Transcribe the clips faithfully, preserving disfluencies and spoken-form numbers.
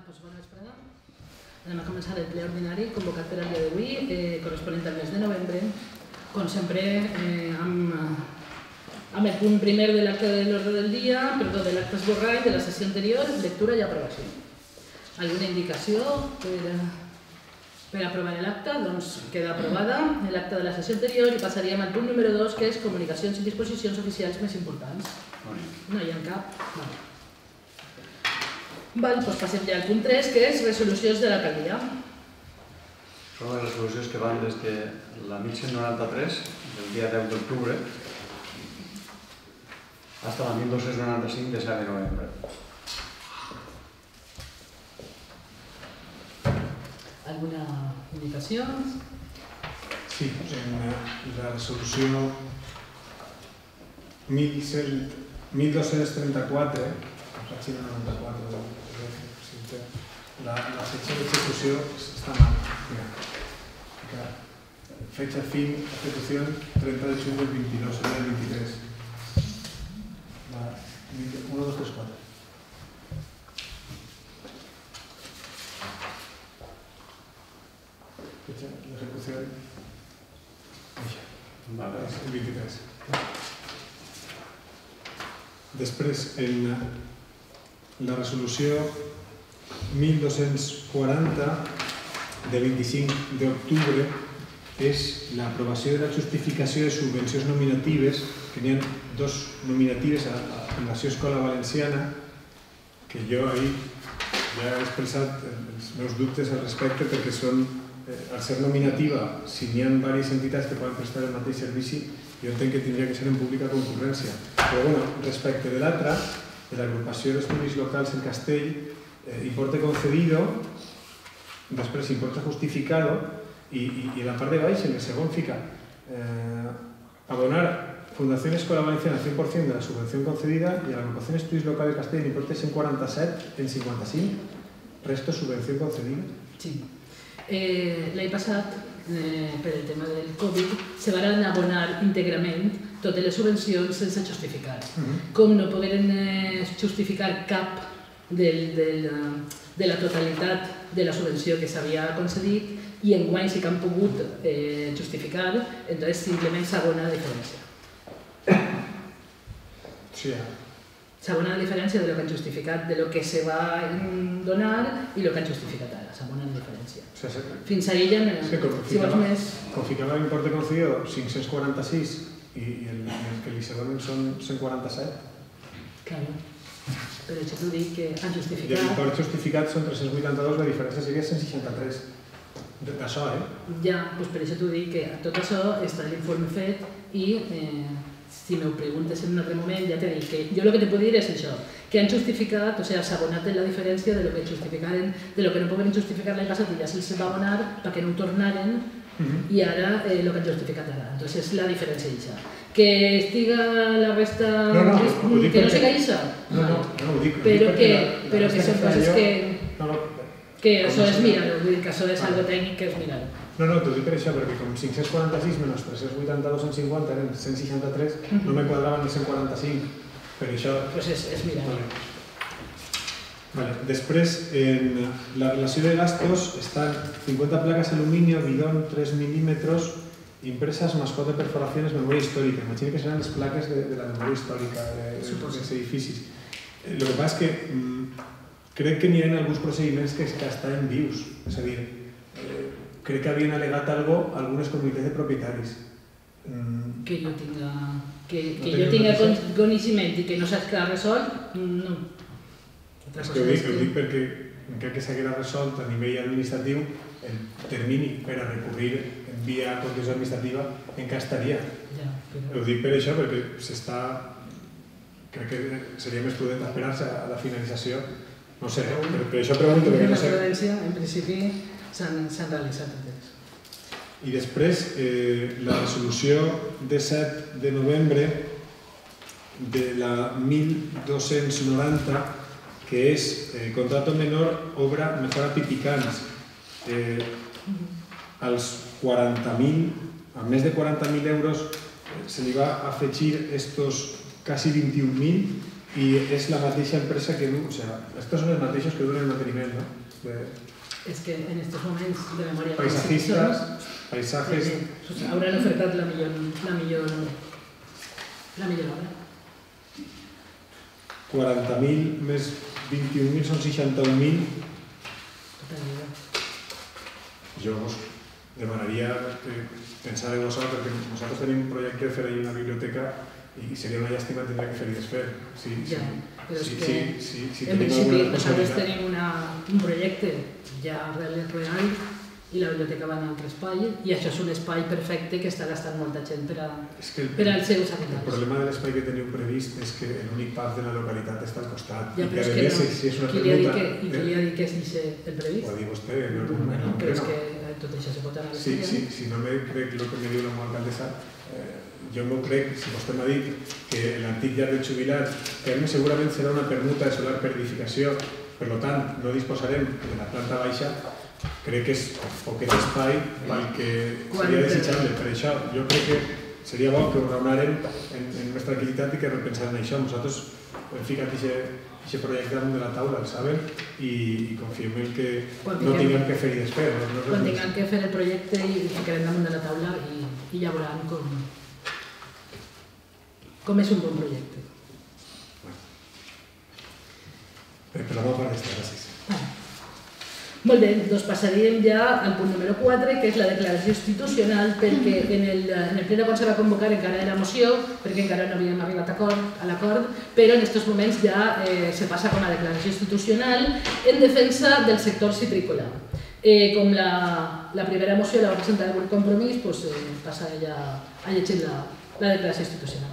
Doncs bona vesprada. Anem a començar el ple ordinari convocat per al dia d'avui, eh, corresponent al mes de novembre, com sempre eh, amb, amb el punt primer de l'acte de l'ordre del dia, perdó, de l'acte esborrat de la sessió anterior, lectura i aprovació. Alguna indicació per, per aprovar l'acte? Doncs queda aprovada l'acte de la sessió anterior i passaríem al punt número dos, que és comunicacions i disposicions oficials més importants. No hi ha cap? Vale. Val, doncs passem ja al punt tres, que és resolucions de l'alcaldia. Són les resolucions que van des de la mil cent noranta-tres, del dia deu d'octubre, fins a la mil dos-cents noranta-cinc de set de novembre. Alguna indicació? Sí, en la resolució mil dos-cents trenta-quatre, la Xina noranta-quatre, la fecha d'execució està mal. Fecha fin, ejecución treinta de junio del veintidós, sería el veintitrés. uno, dos, tres, cuatro. Fecha de ejecución és el vint-i-tres. Després, en la resolució mil dos-cents quaranta de vint-i-cinc d'octubre és l'aprovació de la justificació de subvencions nominatives, que n'hi ha dos nominatives a la Fundació Escola Valenciana, que jo ahir ja he expressat els meus dubtes al respecte, perquè són, al ser nominativa, si n'hi ha diverses entitats que poden prestar el mateix servici, jo entenc que tindria que ser en pública concurrència. Però bueno, respecte de l'altra, de l'agrupació d'estudis locals en Castell, importe concedido, després importe justificado, i en la part de baix, en el segon, fica abonar Fundación Escola Valenciana cien por cien de la subvención concedida y a la agrupación de estudios locales de Castell en importe cent quaranta-set en cinquanta-cinc, resto subvención concedida. Sí. L'any passat, per el tema del Covid, se van abonar íntegrament totes les subvencions sense justificar. Com no pogueren justificar cap de la totalitat de la subvenció que s'havia concedit, i enguany sí que han pogut justificar, entonces simplement s'abona la diferència. S'abona la diferència de lo que han justificat, de lo que se va donar i lo que han justificat ara, s'abona la diferència. Fins ahir ja, si vols més... Com ficava l'importe concedido cinc-cents quaranta-sis i el que li se donen són cent quaranta-set. Claro, per això t'ho dic que han justificat... I l'import justificat són tres-cents vuitanta-dos, la diferència seria cent seixanta-tres. D'això, eh? Ja, doncs per això t'ho dic que tot això està l'informe fet i si m'ho preguntes en un altre moment ja t'he dit que jo el que te puc dir és això, que han justificat, o sigui, s'ha abonat la diferència de lo que justificaren, de lo que no poden justificar l'any passat i ja se'ls va abonar perquè no ho tornaren i ara el que han justificat ara. Entonces és la diferència d'això. Que estiga la resta... No, no, ho dic que no siga això? No, no, no ho dic. Però que són coses que... que això és mirar-ho, vull dir que això és algo tècnic que és mirar-ho. No, no, t'ho dic per això, perquè com cinc-cents quaranta-sis menys tres-cents vuitanta-dos en cinquanta eren cent seixanta-tres, no me quadraven els cent quaranta-cinc, per això... Doncs és mirar-ho. Després, en la relació de gastos estan cincuenta placas aluminio, bidón tres milímetros, impresas mascota de perforaciones, memoria histórica. Imagino que seran les plaques de la memoria històrica dels edificis. Lo que passa és que crec que n'hi ha alguns procediments que estan vius, és a dir, crec que havien al·legat alguna cosa algunes comunitats de propietaris. Que jo tinga tinga coneixement i que no s'ha resolt, no. És que ho dic perquè crec que s'haguera resolt a nivell administratiu el termini per a recurrir en via contenciosa administrativa en què estaria. Ho dic per això perquè s'està... crec que seria més prudent esperar-se a la finalització. No sé, per això pregunto... En prudència, en principi, s'han realitzat totes. I després, la resolució de set de novembre de la mil dos-cents noranta, que és contrato menor, obra mejora Pipicans. Als quaranta mil, a més de quaranta mil euros, se li va afegir estos quasi vint-i-un mil i és la mateixa empresa que du, o sigui, estos són els mateixos que duen el manteniment, no? És que en aquests moments de memòria... Paisajistas, paisajes... Hauran ofertat la millor obra. quaranta mil més vint-i-un mil són seixanta-un mil. Jo us demanaria que pensàreu això, perquè nosaltres tenim un projecte de fer ahir una biblioteca i seria una llàstima tindre que fer i desfer. Ja, però és que en principi nosaltres tenim un projecte ja real i la biblioteca va en un altre espai i això és un espai perfecte que està gastant molta gent per als seus habitants. El problema de l'espai que teniu previst és que l'únic pub de la localitat està al costat. Ja, però és que no. Qui li ha dit que és el previst? Ho ha dit vostè. Però és que tot això se pot anar a l'espai. Si no me crec el que me diu la meva alcaldessa, jo m'ho crec, si vostè m'ha dit que l'antic llar del jubilat, que segurament serà una permuta de solar per edificació, per tant no disposarem de la planta baixa, crec que és poquet espai pel que seria desitjable. Per això jo crec que seria bo que ho raonarem en més tranquil·litat i que repensarem això. Nosaltres hem ficat aquest projecte damunt de la taula, el saben, i confiem que no tinguem que fer i desfer. Quan tinguem que fer el projecte i el ficarem damunt de la taula i ja veuran com és un bon projecte. Per la meva part, gràcies. Molt bé, doncs passaríem ja al punt número quatre, que és la declaració institucional, perquè en el ple quan se va convocar encara era moció, perquè encara no havíem arribat a l'acord, però en aquests moments ja se passa com a declaració institucional en defensa del sector citrícola. Com la primera moció la va presentar el grup Compromís, passa ja a llegir la declaració institucional.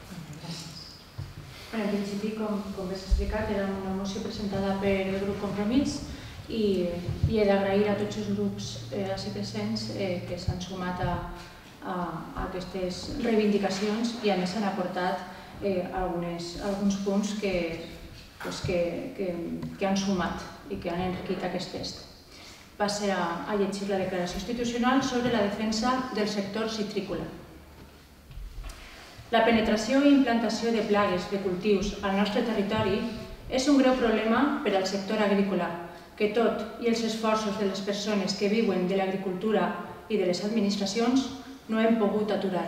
En principi, com bé s'ha explicat, era una moció presentada per el grup Compromís i he d'agrair a tots els grups així presents que s'han sumat a aquestes reivindicacions i a més s'han aportat alguns punts que han sumat i que han enriquit aquest text. Passe a llegir la declaració institucional sobre la defensa del sector citrícola. La penetració i implantació de plagues de cultius al nostre territori és un greu problema per al sector agrícola, que tot i els esforços de les persones que viuen de l'agricultura i de les administracions no hem pogut aturar.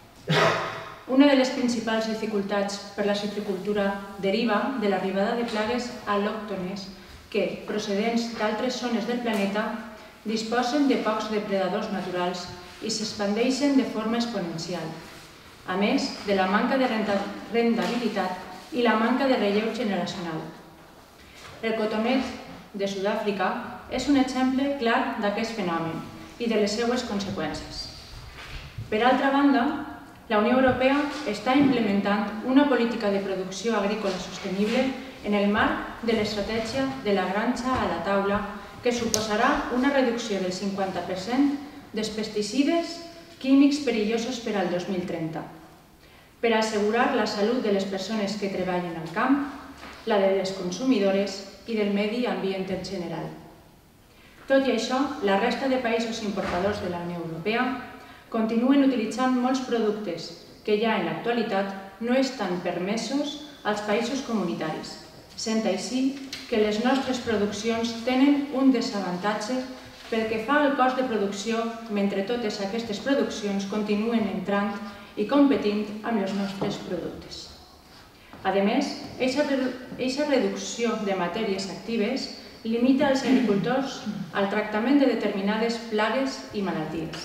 Una de les principals dificultats per la citricultura deriva de l'arribada de plagues al·lòctones que, procedents d'altres zones del planeta, disposen de pocs depredadors naturals i s'expandeixen de forma exponencial, a més de la manca de rendibilitat i la manca de relleu generacional. El cotonet de Sud-àfrica és un exemple clar d'aquest fenomen i de les seues conseqüències. Per altra banda, la Unió Europea està implementant una política de producció agrícola sostenible en el marc de l'estratègia de la granja a la taula que suposarà una reducció del cinquanta per cent dels pesticides químics perillosos per al dos mil trenta, per assegurar la salut de les persones que treballen al camp, la de les consumidores i del medi ambient en general. Tot i això, la resta de països importadors de la Unió Europea continuen utilitzant molts productes que ja en l'actualitat no estan permesos als països comunitaris, sent així que les nostres produccions tenen un desavantatge pel que fa al cost de producció mentre totes aquestes produccions continuen entrant i competint amb els nostres productes. A més, aquesta reducció de matèries actives limita als agricultors al tractament de determinades plagues i malalties.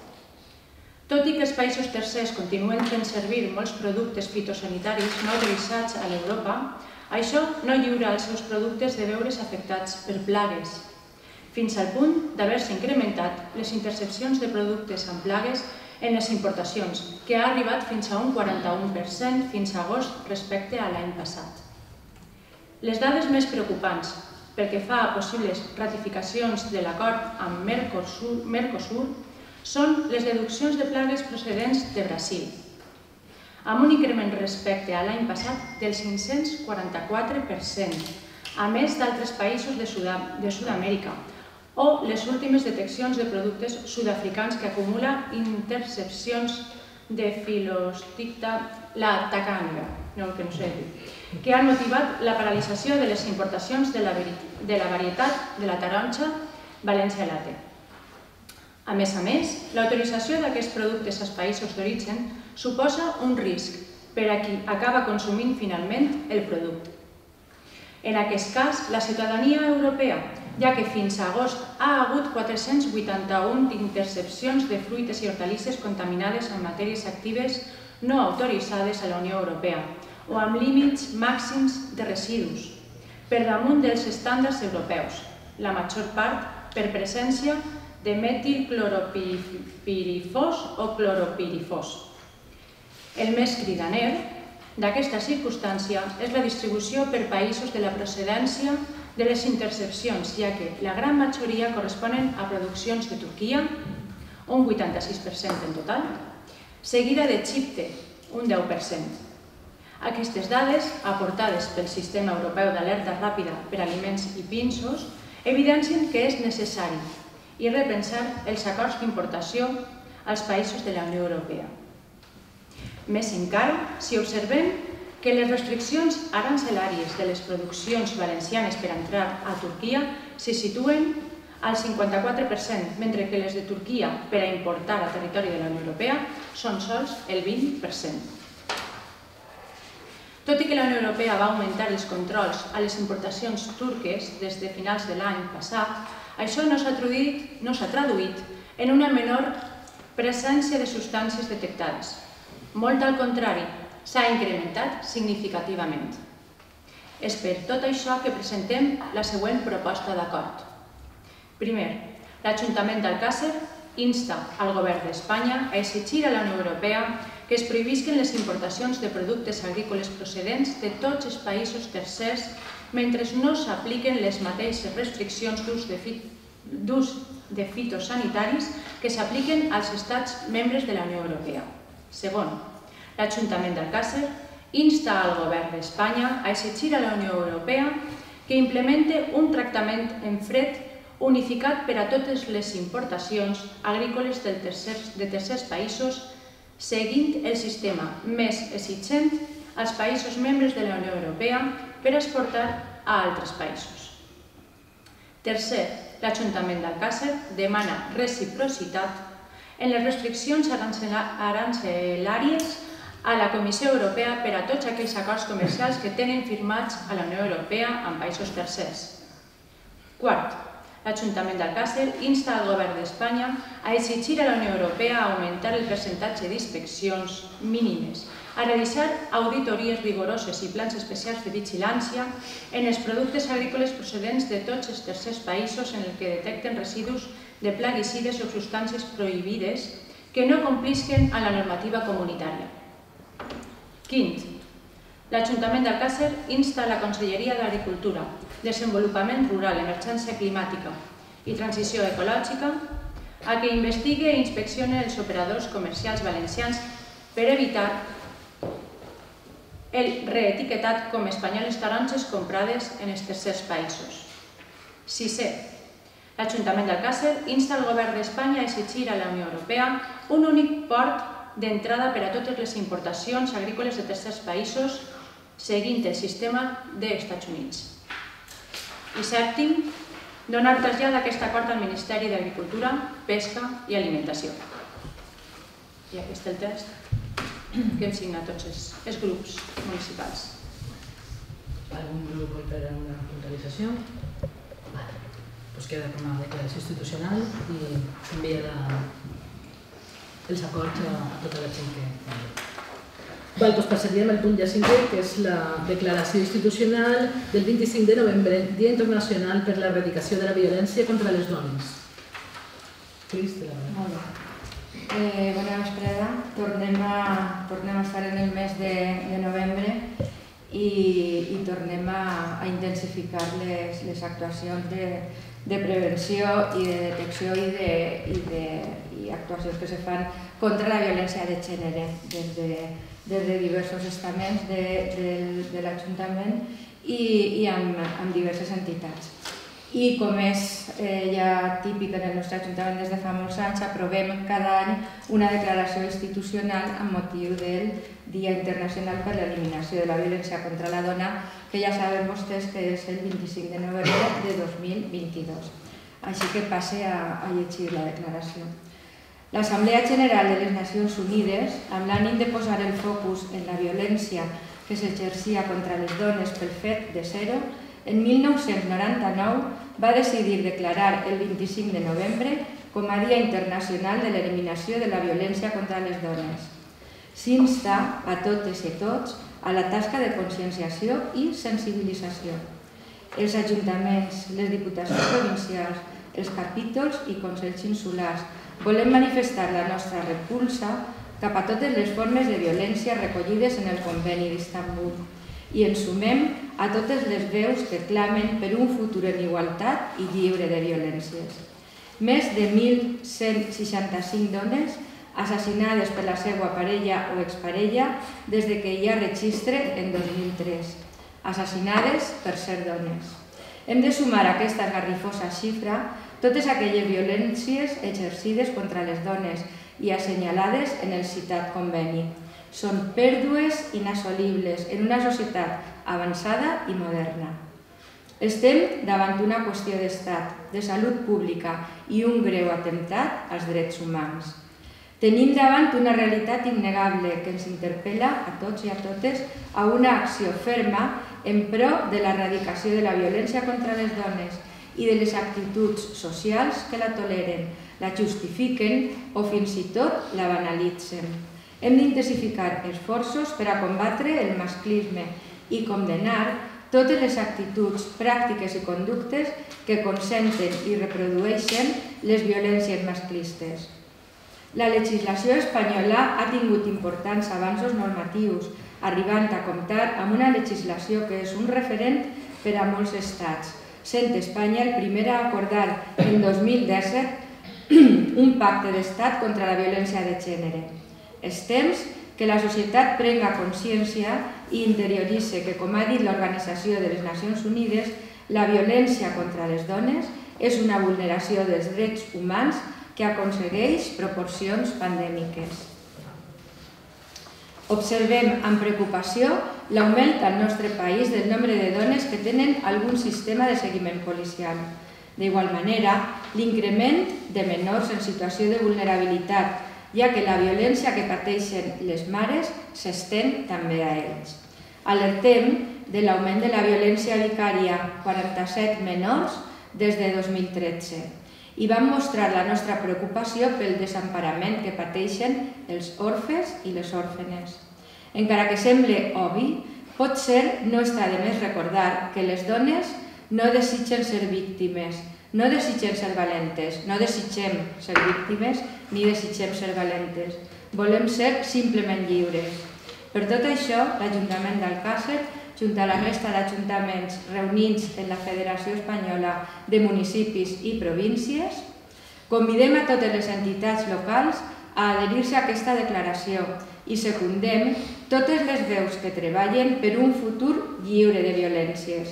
Tot i que els països tercers continuen fent servir molts productes fitosanitaris no autoritzats a l'Europa, això no lliura els seus productes de veure's afectats per plagues, fins al punt d'haver-se incrementat les intercepcions de productes amb plagues en les importacions, que ha arribat fins a un quaranta-u per cent fins a agost respecte a l'any passat. Les dades més preocupants pel que fa a possibles ratificacions de l'acord amb Mercosur són les deduccions de plagues procedents de Brasil, amb un increment respecte a l'any passat del cinc-cents quaranta-quatre per cent, a més d'altres països de Sud-amèrica, o les últimes deteccions de productes sud-africans que acumula intercepcions de Filosticta, la tacània, no, que no sé dir, que han motivat la paralització de les importacions de la, de la varietat de la taronja València Latte. A més a més, l'autorització d'aquests productes als països d'origen suposa un risc per a qui acaba consumint finalment el producte. En aquest cas, la ciutadania europea, ja que fins a agost ha hagut quatre-cents vuitanta-un intercepcions de fruites i hortalisses contaminades amb matèries actives no autoritzades a la Unió Europea o amb límits màxims de residus, per damunt dels estàndards europeus, la major part per presència de metilcloropirifos o cloropirifos. El més cridaner d'aquesta circumstància és la distribució per països de la procedència de les intercepcions, ja que la gran majoria corresponen a produccions de Turquia, un vuitanta-sis per cent en total, seguida d'Egipte, un deu per cent. Aquestes dades, aportades pel Sistema Europeu d'Alerta Ràpida per Aliments i Pinsos, evidencien que és necessari i repensar els acords d'importació als països de la Unió Europea. Més encara, si observem que les restriccions arancelàries de les produccions valencianes per entrar a Turquia se situen al cinquanta-quatre per cent, mentre que les de Turquia per a importar a territori de la Unió Europea són sols el vint per cent. Tot i que la Unió Europea va augmentar els controls a les importacions turques des de finals de l'any passat, això no s'ha traduït en una menor presència de substàncies detectades. Molt al contrari, s'ha incrementat significativament. És per tot això que presentem la següent proposta d'acord. Primer, l'Ajuntament d'Alcàsser insta al Govern d'Espanya a exigir a la Unió Europea que es prohibisquen les importacions de productes agrícoles procedents de tots els països tercers mentre no s'apliquen les mateixes restriccions d'ús de fitosanitaris que s'apliquen als estats membres de la Unió Europea. Segon, l'Ajuntament d'Alcàsser insta al Govern d'Espanya a exigir a la Unió Europea que implemente un tractament en fred unificat per a totes les importacions agrícoles de tercers països seguint el sistema més exigent als països membres de la Unió Europea per exportar a altres països. Tercer, l'Ajuntament d'Alcàsser demana reciprocitat en les restriccions arancelàries a la Comissió Europea per a tots aquells acords comercials que tenen firmats a la Unió Europea amb països tercers. Quart, l'Ajuntament d'Alcàsser insta al Govern d'Espanya a exigir a la Unió Europea augmentar el percentatge d'inspeccions mínimes, a realitzar auditories rigoroses i plans especials de vigilància en els productes agrícoles procedents de tots els tercers països en els que detecten residus de plaguicides o substàncies prohibides que no complisquen amb la normativa comunitària. Quint, l'Ajuntament d'Alcàsser insta a la Conselleria d'Agricultura, Desenvolupament Rural, Emergència Climàtica i Transició Ecològica a que investigue i inspeccione els operadors comercials valencians per evitar el reetiquetat com espanyoles taronges comprades en els tercers països. Sisè, l'Ajuntament d'Alcàsser insta al Govern d'Espanya a exigir a la Unió Europea un únic port d'entrada per a totes les importacions agrícoles de tercers països seguint el sistema dels Estats Units. I sèptim, donar trasllat d'aquest acord al Ministeri d'Agricultura, Pesca i Alimentació. I aquest és el text que hem signat tots els grups municipals. ¿Algún grupo per a una puntualització? Vale. Pues queda com a declaració institucional i s'envia els acords a tota la gent que... Val, doncs passaríem al punt ja cinquè, que és la declaració institucional del vint-i-cinc de novembre, Dia Internacional per l'Erradicació de la Violència contra les Dones. Cris, te la veure. Molt bé. Bona vesprada. Tornem a estar en el mes de novembre i tornem a intensificar les actuacions de prevenció i de detecció i actuacions que se fan contra la violència de gènere des de des de diversos estaments de l'Ajuntament i amb diverses entitats. i, com és ja típic en el nostre Ajuntament des de fa molts anys, aprovem cada any una declaració institucional amb motiu del Dia Internacional per l'Eliminació de la Violència contra la Dona, que ja saben vostès que és el vint-i-cinc de novembre de dos mil vint-i-dos. Així que passe a llegir la declaració. L'Assemblea General de les Nacions Unides, amb l'ànim de posar el focus en la violència que s'exercia contra les dones pel fet de ser-ho, en mil nou-cents noranta-nou va decidir declarar el vint-i-cinc de novembre com a Dia Internacional de l'Eliminació de la Violència contra les Dones. S'insta a totes i tots a la tasca de conscienciació i sensibilització. Els ajuntaments, les diputacions provincials, els capítols i consells insulars volem manifestar la nostra repulsa cap a totes les formes de violència recollides en el Conveni d'Istanbul i ens sumem a totes les veus que clamen per un futur en igualtat i lliure de violències. Més de mil cent seixanta-cinc dones assassinades per la seva parella o exparella des que hi ha registre en dos mil tres, assassinades per ser dones. Hem de sumar a aquesta esgarrifosa xifra totes aquelles violències exercides contra les dones i assenyalades en el citat conveni. Són pèrdues inassolibles en una societat avançada i moderna. Estem davant una qüestió d'estat, de salut pública i un greu atemptat als drets humans. Tenim davant una realitat innegable que ens interpel·la a tots i a totes a una acció ferma en pro de l'erradicació de la violència contra les dones i de les actituds socials que la toleren, la justifiquen o fins i tot la banalitzen. Hem d'intensificar esforços per a combatre el masclisme i condenar totes les actituds, pràctiques i conductes que consenten i reprodueixen les violències masclistes. La legislació espanyola ha tingut importants avanços normatius, arribant a comptar amb una legislació que és un referent per a molts estats, sent Espanya el primer a acordar en dos mil disset un pacte d'estat contra la violència de gènere. És temps que la societat prenga consciència i interioritze que, com ha dit l'Organització de les Nacions Unides, la violència contra les dones és una vulneració dels drets humans que aconsegueix proporcions pandèmiques. Observem amb preocupació l'augment al nostre país del nombre de dones que tenen algun sistema de seguiment policial. D'igual manera, l'increment de menors en situació de vulnerabilitat, ja que la violència que pateixen les mares s'estén també a ells. Alertem de l'augment de la violència vicària, quaranta-set menors des de dos mil tretze, i vam mostrar la nostra preocupació pel desemparament que pateixen els orfes i les òrfenes. Encara que sembli obvi, pot ser no està de més recordar que les dones no desitgen ser víctimes, no desitgem ser valentes, no desitgem ser víctimes ni desitgem ser valentes. Volem ser simplement lliures. Per tot això, l'Ajuntament d'Alcàsser, junt a la resta d'ajuntaments reunits en la Federació Espanyola de Municipis i Províncies, convidem a totes les entitats locals a adherir-se a aquesta declaració i secundem totes les veus que treballen per un futur lliure de violències.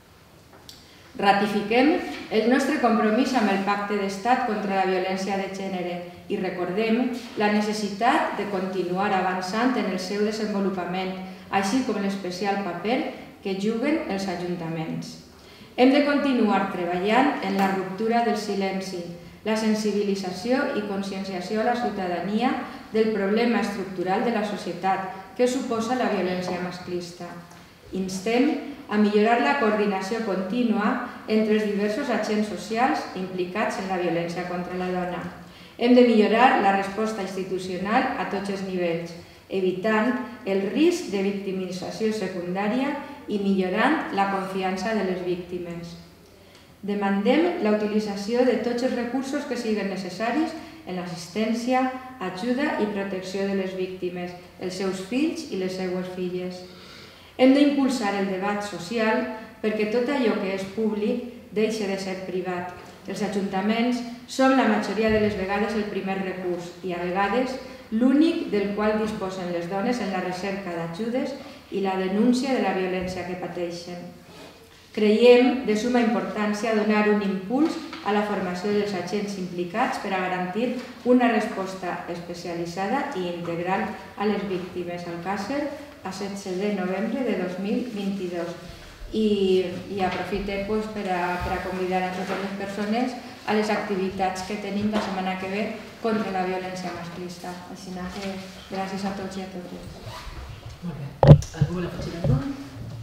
Ratifiquem el nostre compromís amb el Pacte d'Estat contra la violència de gènere i recordem la necessitat de continuar avançant en el seu desenvolupament, així com l'especial paper que juguen els ajuntaments. Hem de continuar treballant en la ruptura del silenci, la sensibilització i conscienciació a la ciutadania del problema estructural de la societat que suposa la violència masclista. Instem a millorar la coordinació contínua entre els diversos agents socials implicats en la violència contra la dona. Hem de millorar la resposta institucional a tots els nivells, evitant el risc de victimització secundària i millorant la confiança de les víctimes. Demandem la utilització de tots els recursos que siguin necessaris en l'assistència, ajuda i protecció de les víctimes, els seus fills i les seues filles. Hem d'impulsar el debat social perquè tot allò que és públic deixi de ser privat. Els ajuntaments són la majoria de les vegades el primer recurs i a vegades l'únic del qual disposen les dones en la recerca d'ajudes i la denúncia de la violència que pateixen. Creiem de suma importància donar un impuls a la formació dels agents implicats per a garantir una resposta especialitzada i integral a les víctimes al Càcer a setze de novembre de dos mil vint-i-dos. I aprofite per a convidar a totes les persones a les activitats que tenim la setmana que ve contra la violència masclista. Així que gràcies a tots i a totes. Molt bé. Algú vol afegir alguna cosa?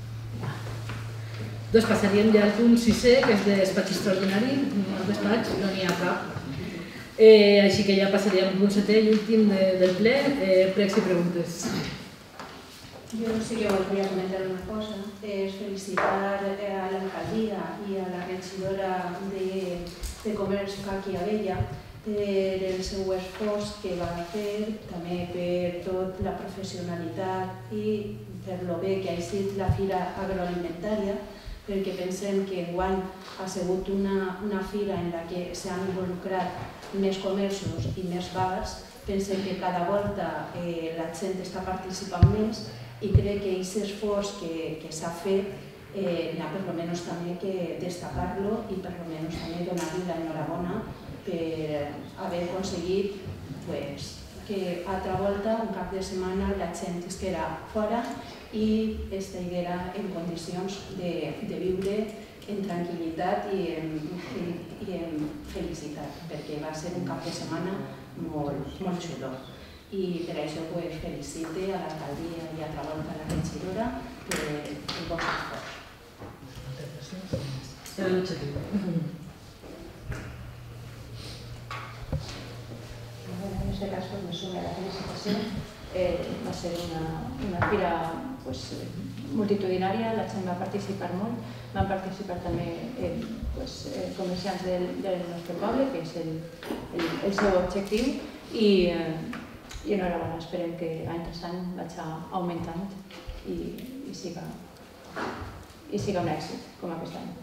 Doncs passaríem ja al punt sisè, que és despatx extraordinari. Al despatx no n'hi ha cap. Així que ja passaríem al punt setè i últim del ple, pregs i preguntes. Yo sí que voy a comentar una cosa, es felicitar a la alcaldía y a la regidora de, de Comerç Caqui Abella per el seu esforç que va fer, també per tota la professionalitat i per lo bé que ha estat la fira agroalimentària, perquè pensem que enguany ha sigut una, una fira en la que s'han involucrat més comerços i més bars. Pensem que cada volta eh, la gent està participant més i crec que aquest esforç que, que s'ha fet eh, n'hi ha per almenys també que destacar-lo i per almenys també donar-li l'enhorabona per haver aconseguit pues, que altra volta, un cap de setmana, la gent es quedara fora i estiguera en condicions de, de viure en tranquil·litat i en, i, i en felicitat, perquè va ser un cap de setmana molt, molt xulo. I per això pues, felicite a l'alcaldia i altra volta a la regidora per el vostre esforç. Moltes gràcies. Era l'objectiu. En este caso me sumo a la felicitación. Eh, va a ser una, una fira pues, multitudinaria, la gent va participar molt, van participar també eh, pues, eh, comerciants del, del nostre poble, que és el, el, el seu objectiu, i, eh, i enhorabona, esperem que any tras any vagi augmentant i, i, siga, i siga un èxit com aquest any.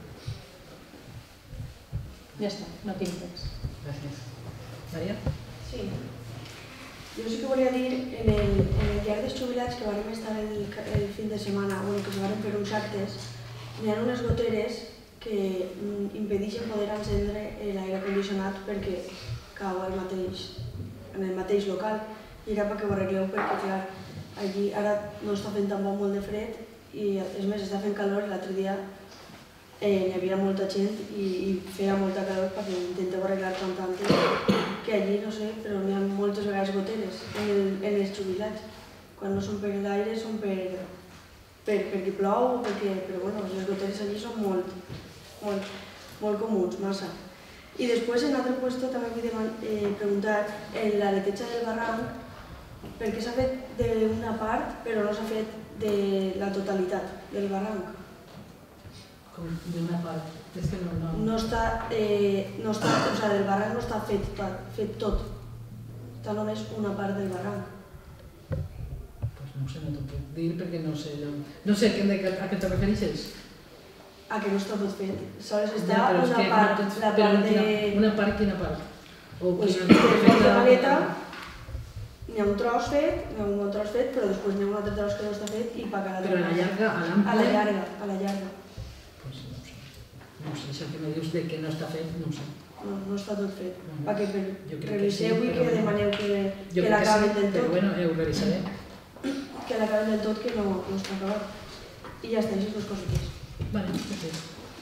Ja està, no tinc res. Gràcies. Maria? Sí. Jo sí que volia dir, en el, en el llarg dels jubilats que vam estar el, el fin de setmana, bueno, que se van fer uns actes, hi ha unes goteres que mm, impedeixen poder encendre l'aire condicionat perquè cau al mateix, en el mateix local. I era perquè ho arregleu perquè, clar, allí ara no està fent tampoc molt de fred i, és més, està fent calor. L'altre dia eh, hi havia molta gent i, i feia molta calor perquè intenteu arreglar tant antes que allí, no sé, però n'hi ha moltes vegades goteres en, el, en els jubilats. Quan no són per l'aire són per, per, perquè plou o perquè... Però bueno, les goteres allí són molt, molt, molt comuns, massa. I després, en altre lloc, també vull eh, preguntar, en la neteja del barranc, per què s'ha fet d'una part, però no s'ha fet de la totalitat del barranc? Com d'una part? És que no... No, no està, eh, no està, o sigui, del barranc no està fet, fet tot. Està només una part del barranc. Pues no sé, no t'ho puc dir perquè no sé... No, no sé a què te refereixes. A que no està tot fet. Sols està Ja, una que part, no tot, la però part de... Una part, quina part? O Pues, quina que feta... la maleta, n'hi ha un tros fet, n'hi ha un bon tros fet, però després n'hi ha un altre tros que no està fet i pagarà... Però a la llarga, a l'ample... A la llarga, a la llarga. Pues no ho sé. No ho sé, això que me dius de que no està fet, no ho sé. No, no està tot fet. No. Perquè per, Jo crec que reviseu sí, i però que bueno. demaneu que, Jo que crec l'acaben sí, del però tot. bueno, eh, ho revisaré. Que l'acaben del tot, que no, no està acabat. I ja està, així dues coses. Vale, gràcies.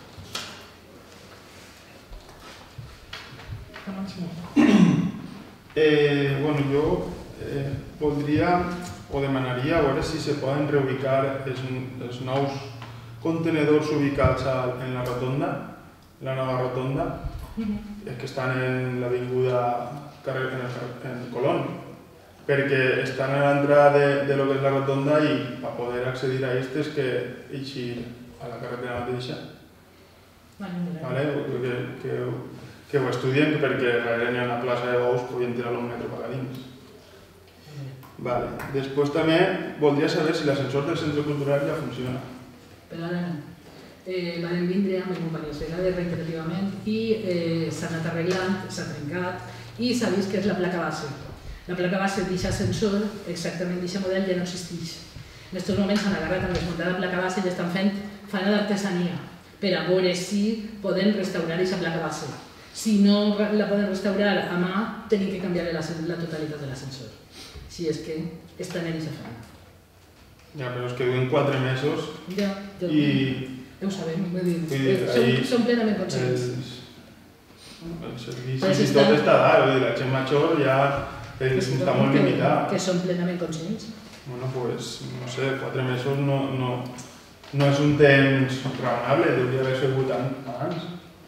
Eh, bueno, jo eh, voldria o demanaria a veure si se poden reubicar els, els nous contenedors ubicats a, en la rotonda, la nova rotonda, mm-hmm. que estan en l'avinguda en, en Colón, perquè estan a l'entrada de, de lo que és la rotonda i per poder accedir a aquestes que eixir a la carretera mateixa. Vale? Que, que, que ho estudien perquè darrere n'hi ha una plaça de bous, podien tirar-lo un metro per a dins. Vale. Després també voldria saber si l'ascensor del centre cultural ja funciona. Però ara no. Eh, vam vindre amb diverses vegades reiterativament i eh, s'ha anat arreglant, s'ha trencat i s'ha vist que és la placa base. La placa base d'aquest ascensor, exactament d'aquest model, ja no existeix. En aquests moments s'han agarrat amb desmuntar la placa base i estan fent fan d'artesania, per a veure si poden restaurar aquesta placa base. Si no la poden restaurar a mà, tenim que canviar la totalitat de l'ascensor. Si és que estan en aquesta feina. Ja, però és que duen quatre mesos ja, ja i... Ja ho sabem, vull dir, som, som plenament conscients. El servici i tot està dalt, vull dir, la gent major ja està molt limitada. Que som plenament conscients. Bueno, pues, no sé, quatre mesos no, no, no és un temps raonable, hauria d'haver sigut abans.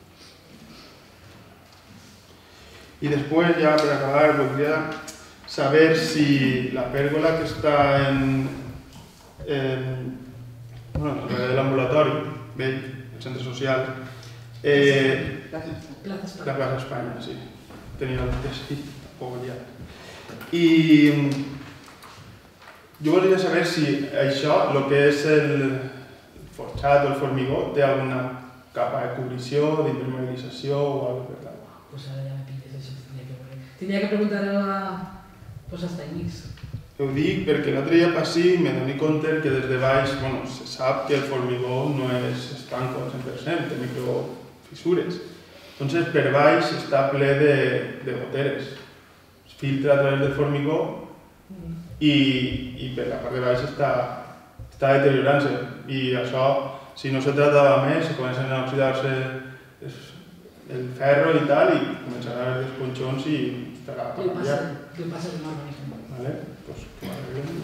I després, ja per acabar, voldria saber si la pèrgola que està en, en bueno, de l'ambulatori vell, el centre social, eh, la plaça Espanya, sí, tenia el vestit poc liat. I jo volia saber si això, el que és el forjat o el formigó, té alguna capa de cobrició, d'impermeabilització o alguna cosa per tal. Pues ara ja me pilles, això tindria que veure. Tindria que preguntar a pues, als tècnics. Ho dic perquè l'altre dia passi i me dono compte que des de baix, bueno, se sap que el formigó no és estanco al cent per cent, té microfissures. Entonces, per baix està ple de, de goteres. Es filtra a través del formigó i, i per la part de baix està, està deteriorant-se. I això, si no se tratava més, se comencen a oxidar-se el ferro i tal, i començaran a haver desconxons i estarà per canviar. Li passa de mal, per exemple. Vale, pues que m'arreglen.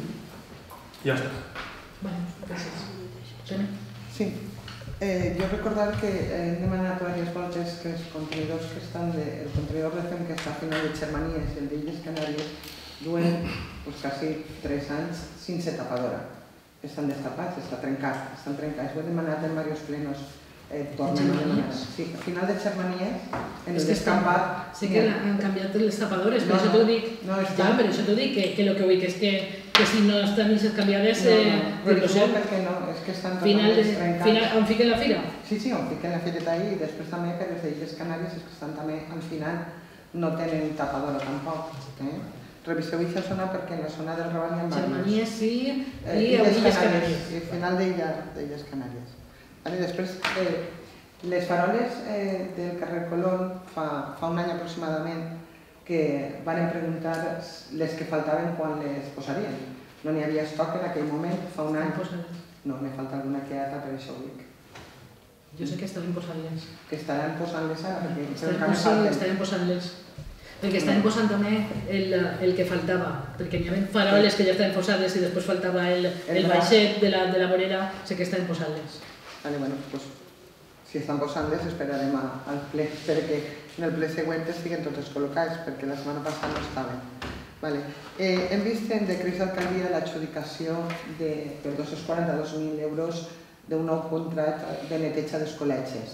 Ja està. Bueno, gràcies. Sí. Eh, jo recordar que hem demanat diverses voltes que els contenidors que estan de, el contenidor de fem que està a final de Xermanies i el d'Illes Canàries duen pues, quasi tres anys sense tapadora. Estan destapats, està trencat, estan trencats. Ho he demanat en diversos plenos. Eh, tornem a demanar. Sí, a final de Xermanies, en el descampat... Sé que han canviat les tapadores, però això t'ho dic... No, ja, però això t'ho dic, que el que vull és que que si no estan aquestes canviades... No, no, no sé perquè no, és que estan totalment trencats. On fiquen la fira? Sí, sí, on fiquen la fireta ahí i després també per les Illes Canàries és que estan també al final no tenen tapadora tampoc. Eh? Reviseu aquesta zona perquè en la zona del Raval hi ha diversos. Xermanies sí, eh, i a Illes Canàries. I al final d'Illes Canàries. I després, eh, les faroles eh, del carrer Colón fa, fa un any aproximadament que van preguntar les que faltaven quan les posarien. No n'hi havia estoc en aquell moment, fa un any. No, me falta alguna que altra, per això ho dic. Jo sé que estaven posant-les. Que estaran posant-les ara? Estaven posant-les. Perquè estaven posant també el, el que faltava, perquè n'hi havia faroles que ja estaven posades i després faltava el, el baixet de la, de la vorera, sé que estaven posant-les. Vale, bueno, pues, si estan posant-les esperarem al ple, perquè en el ple següent estiguen totes col·locats, perquè la setmana passada no estaven. Vale. Eh, hem vist en decrets d'alcaldia l'adjudicació de, per dos-cents quaranta-dos mil euros d'un nou contracte de neteja dels col·legis.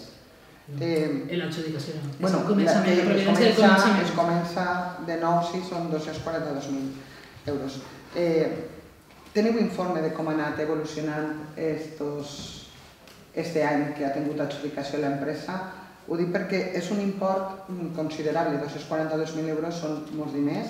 Eh, l'adjudicació no. Bueno, la, que es, comença, es comença de nou, sí, són dos-cents quaranta-dos mil euros. Eh, teniu informe de com ha anat evolucionant estos, este any que ha tingut adjudicació l'empresa? Ho dic perquè és un import considerable, dos-cents quaranta-dos mil euros són molts diners.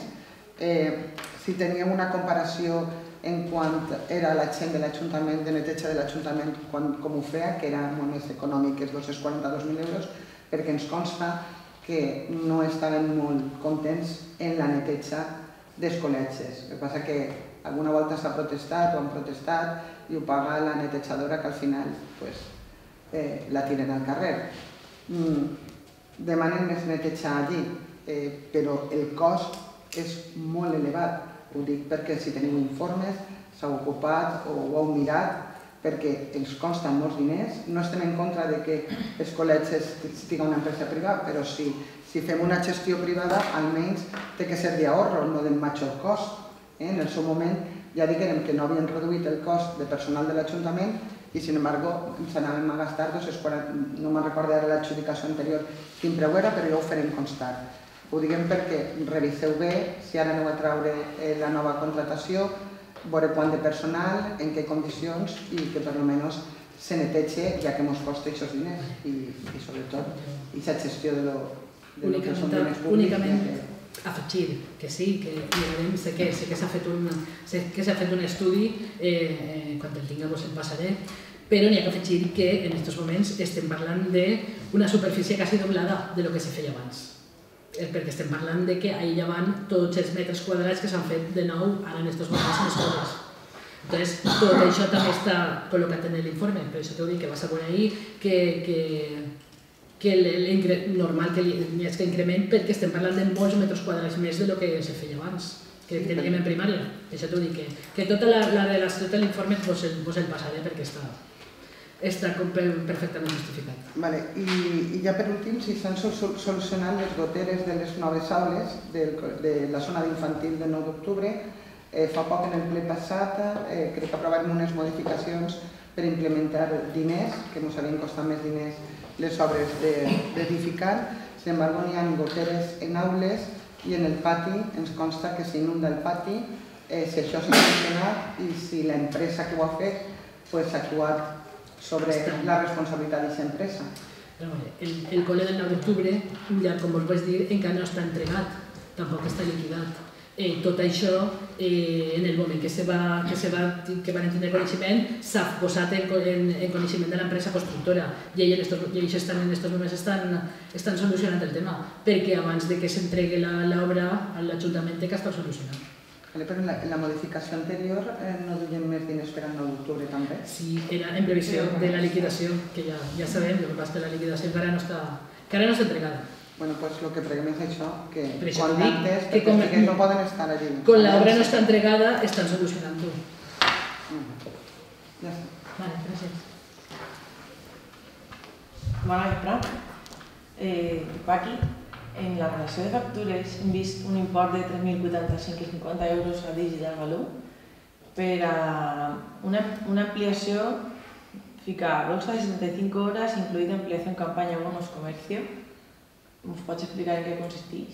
Eh, si teníem una comparació en quant era la gent de l'Ajuntament, de neteja de l'Ajuntament, com ho feia, que era molt més econòmic que els dos-cents quaranta-dos mil euros, perquè ens consta que no estaven molt contents en la neteja dels col·legis. El que passa que alguna volta s'ha protestat o han protestat i ho paga la netejadora que al final pues, eh, la tiren al carrer. Mm, demanen més neteja allí, eh, però el cost és molt elevat. Ho dic perquè si teniu informes, s'ha ocupat o ho heu mirat, perquè ens consten molts diners. No estem en contra de que els col·legis estigui una empresa privada, però si, si fem una gestió privada, almenys té que ser d'ahorro, no de major cost. Eh? En el seu moment ja diguem que no havien reduït el cost de personal de l'Ajuntament i, sin embargo, ens anàvem a gastar dos-cents quaranta, no me'n recordo ara l'adjudicació anterior quin preu era, però ja ho farem constar. Ho diguem perquè reviseu bé si ara aneu a traure la nova contratació, veure quant de personal, en què condicions i que per almenys se netege ja que ens costa aquests diners i, i sobretot aquesta gestió de lo, de lo que són diners públics. Únicament afegir que sí, que sé que, sé que s'ha fet, un, sé que s'ha fet un estudi, eh, quan el tingueu us el passaré, però n'hi ha que afegir que en aquests moments estem parlant d'una superfície quasi doblada de lo que se feia abans. Perquè estem parlant de que ahir ja van tots els metres quadrats que s'han fet de nou ara en aquests moments en escoles. Entonces, tot això també està col·locat en l'informe, per això t'ho dic que vas a veure ahir que que és normal que hi hagi increment perquè estem parlant de molts metres quadrats més de lo que se feia abans, que teníem en primària. Per això t'ho dic, que tota la relació de l'informe vos el passaré perquè està perfectament justificat. I ja per últim, si s'han solucionat les goteres de les noves aules de la zona d'infantil del nou d'octubre. Fa poc, en el ple passat, crec que aprovarem unes modificacions per implementar diners, que ens havien costat més diners les obres d'edificar. Sin embargo, n'hi ha goteres en aules i en el pati ens consta que s'inunda el pati. Si això s'ha solucionat i si l'empresa que ho ha fet ha actuat sobre la responsabilitat d'aquesta empresa. El col·le del nou d'octubre, com vos vaig dir, encara no està entregat, tampoc està liquidat. Tot això, en el moment que van tindre coneixement, s'ha posat en coneixement de l'empresa constructora i ells en aquests moments estan solucionant el tema, perquè abans que s'entregui l'obra l'Ajuntament té que estar solucionant. Però en la modificació anterior no duien més diners per al nou d'octubre també? Sí, era en previsió de la liquidació, que ja sabem, que la liquidació encara no està entregada. Bueno, pues lo que preguem és això, que quan antes, perquè els xiquets no poden estar allí. Quan l'obra no està entregada, estan solucionant-ho. Ja està. Vale, gràcies. Bona vespre. Paqui, en la relació de factures hem vist un import de tres mil vuitanta-cinc coma cinquanta euros a Digital Value per a una ampliació, fica bolsa de setanta-cinc hores, incluïda ampliació en campanya bonos comercio. ¿Nos pots explicar en què consisteix?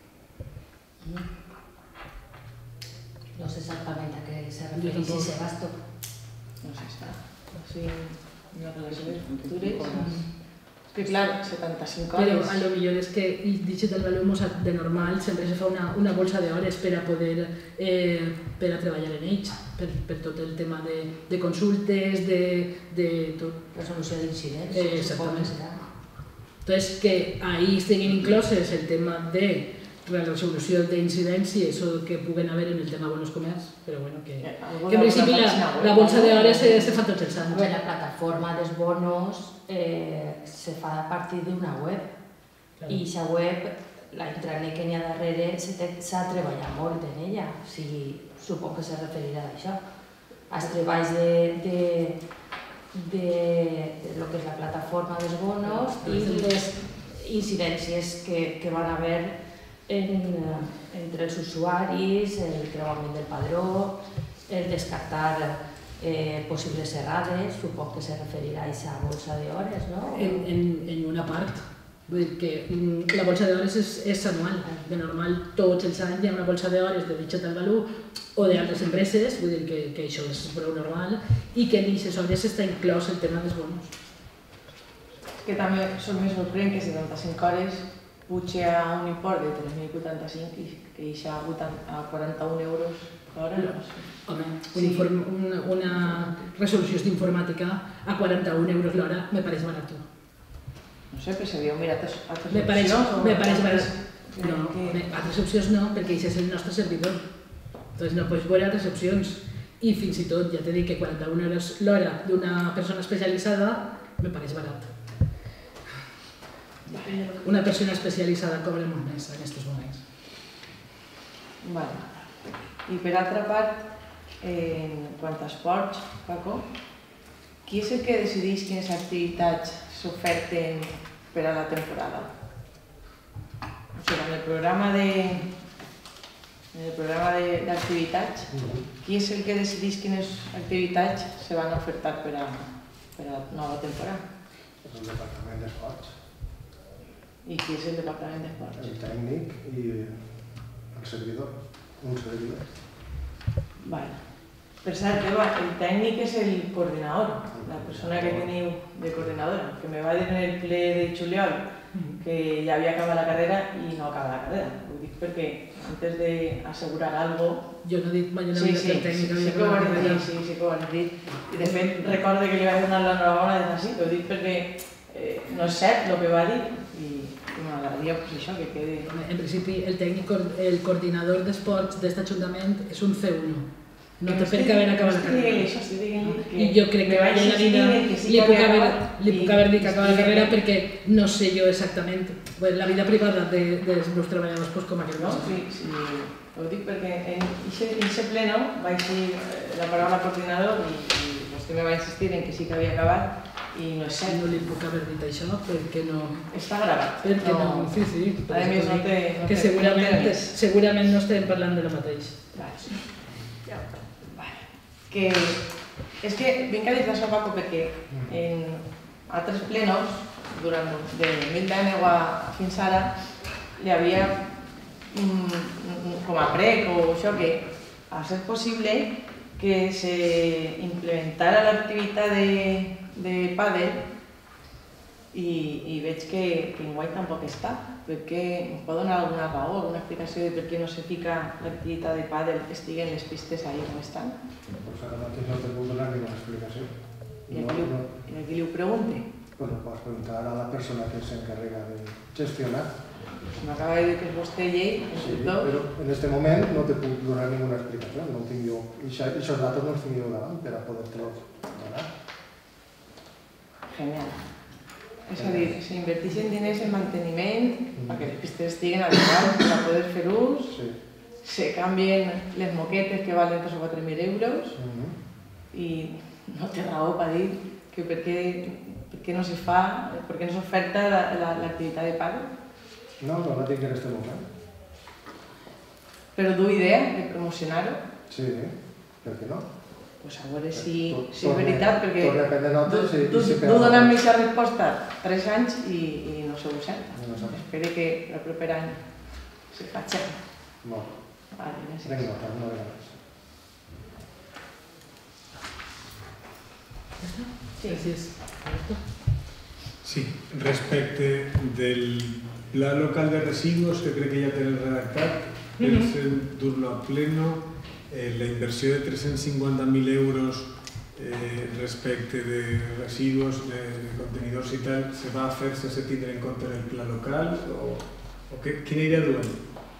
No sé exactament a què se refereix ese gasto. No sé, està. Sí, una relació de factures. És que, clar, setanta-cinc hores... Però a lo millor és que Digital Value de normal sempre se fa una bolsa d'hores per a poder per a treballar en ells, per tot el tema de consultes, de tot. Resolució d'incidents. Exactament. Entonces, que ahí estiguin incloses el tema de la resolució d'incidències o que puguen haver en el tema bonos comerç, però bueno, que en principi la bolsa d'hores se fa tots els anys. La plataforma dels bonos se fa a partir d'una web i aquesta web, la intranet que n'hi ha darrere, s'ha treballat molt en ella, o sigui, suposo que se referirà a això. Els treballs de de lo que és la plataforma dels bonos i les incidències que van haver entre els usuaris, el creuament del padró, el descartar possibles errades, suposo que se referirà a aquesta bolsa d'hores, no? En una part. Vull dir que la bolsa d'hores és anual. De normal, tots els anys hi ha una bolsa d'hores de Digital Value o d'altres empreses, vull dir que això és prou normal, i que en aquestes hores està inclòs el tema dels bonos. Que també me sorprèn que setanta-cinc hores pugi a un import de tres mil vuitanta-cinc i que això a quaranta-un euros l'hora. Home, una resolució d'informàtica a quaranta-un euros l'hora me pareix barat. No sé, però s'havíeu mirat altres opcions? Me pareix barat. No, altres opcions no, perquè això és el nostre servidor. Entonces no pots veure altres opcions. I fins i tot, ja t'he dit que quaranta-un euros l'hora d'una persona especialitzada me pareix barat. Una persona especialitzada cobra molt més en aquests moments. I per altra part, en quant a esports, Paco, qui és el que decideix quines activitats s'oferten per a la temporada? O sigui, en el programa de en el programa d'activitats, qui és el que decideix quines activitats se van ofertar per a la nova temporada? El Departament d'Esports. I qui és el Departament d'Esports? El tècnic i el servidor, un servidor. Vale. Per cert, Eva, el tècnic és el coordinador, la persona que teniu de coordinadora, que me va dir en el ple de juliol que ja havia acabat la carrera i no acaba la carrera. Ho dic perquè antes d'assegurar algo... Jo no dic mai una sí, mica sí, tècnica. Sí, sí que ho has dit, sí, sí que ho has dit. I de fet, recorde que li vaig donar l'enhorabona des d'ací, ho dic perquè eh, no és cert el que va dir i, i m'agradaria pues, això, que quede... En principi, el tècnic, el coordinador d'esports d'aquest ajuntament és un C uno. No té per què haver acabat la carrera. I jo crec que mai en la vida li puc haver, li puc haver dit que acaba la carrera perquè no sé jo exactament la vida privada de, dels meus treballadors pues, com aquell no? Sí, sí, ho dic perquè en aquest pleno vaig dir la paraula coordinador i, i vostè me va insistir en que sí que havia acabat i no és cert. No li puc haver dit això perquè no... Està gravat. Perquè no, no sí, sí. A més no té... No que segurament, no segurament no estem parlant de lo mateix. Vale. Que és que vinc a dir això, Paco, perquè en altres plenos, durant de mil d'anys fins ara, hi havia com a prec o això que a ser possible que s'implementara l'activitat de, de pàdel i, i veig que, que enguany tampoc està. Perquè em pot donar alguna raó, alguna explicació de per què no se fica l'activitat de pàdel que estiguen les pistes ahí on estan? Pues ara mateix no te puc donar ninguna explicació. I a qui, no, no. I a qui li ho pregunte? Bueno, pots preguntar a la persona que s'encarrega de gestionar. Pues m'acaba de dir que és vostè llei, sí, però en este moment no te puc donar ninguna explicació, no ho tinc jo. I aquests datos no els tinc jo davant per a poder-te-los donar. Genial. És a dir, s'inverteixen diners en manteniment perquè les pistes estiguen adequades per a poder fer ús, se canvien les moquetes que valen tres o quatre mil euros i no té raó per dir que per què no se fa, per què no s'oferta l'activitat de pàdel. No, no la tinc en aquest moment. Però du idea de promocionar-ho? Sí, per què no? Pues a veure si és veritat, perquè tu donant-me aquesta resposta tres anys i no sé ho certa. Espero que el proper any se faci. Molt. Vale, gràcies. Vinga, una vegada més. Gràcies. Sí, respecte del pla local de residuos, que crec que ja tenen redactat, pensem dur-lo a pleno. La inversió de tres-cents cinquanta mil euros respecte de residuos, de contenidors i tal, se va a fer sense tindre en compte en el pla local o quina idea duen?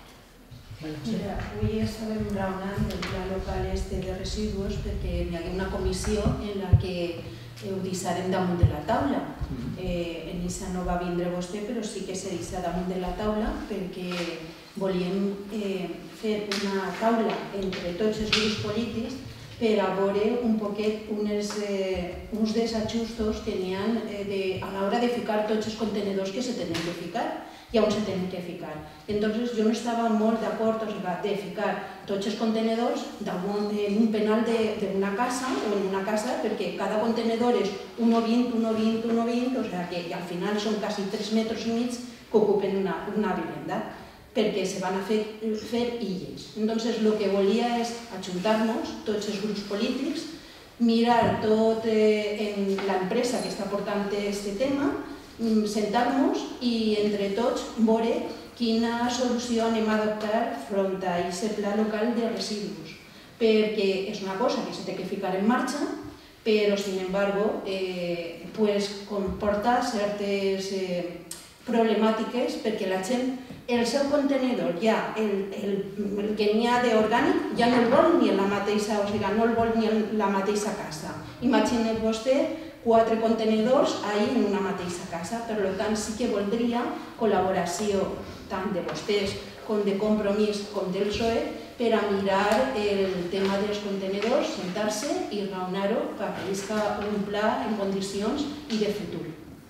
Avui estàvem raonant el pla local este de residus perquè hi ha una comissió en la que ho deixarem damunt de la taula. En aquesta no va vindre vostè, però sí que se deixa damunt de la taula perquè volíem fer una taula entre tots els grups polítics per a veure un poquet uns desajustos que n'hi ha a l'hora de ficar tots els contenidors que se tenen que ficar i on se tenen que ficar. Entonces jo no estava molt d'acord de ficar tots els contenidors en un penal d'una casa o en una casa perquè cada contenedor és un coma vint, un coma vint, un coma vint, o sigui que al final són quasi tres metres i mig que ocupen una vivenda, perquè se van a fer illes. Entonces, el que volia és ajuntar-nos, tots els grups polítics, mirar tot en l'empresa que està portant aquest tema, sentar-nos i entre tots veure quina solució anem a adoptar front a aquest pla local de residus. Perquè és una cosa que se té que ficar en marxa, però, sin embargo, comporta certes problemàtiques perquè la gent el seu contenidor, ja el que n'hi ha d'orgànic, ja no el vol ni en la mateixa, o sigui, no el vol ni en la mateixa casa. Imagina't vostè quatre contenidors ahí en una mateixa casa, per tant sí que voldria col·laboració tant de vostès com de Compromís com del P S O E per a mirar el tema dels contenidors, sentar-se i raonar-ho perquè isca un pla en condicions i de futur.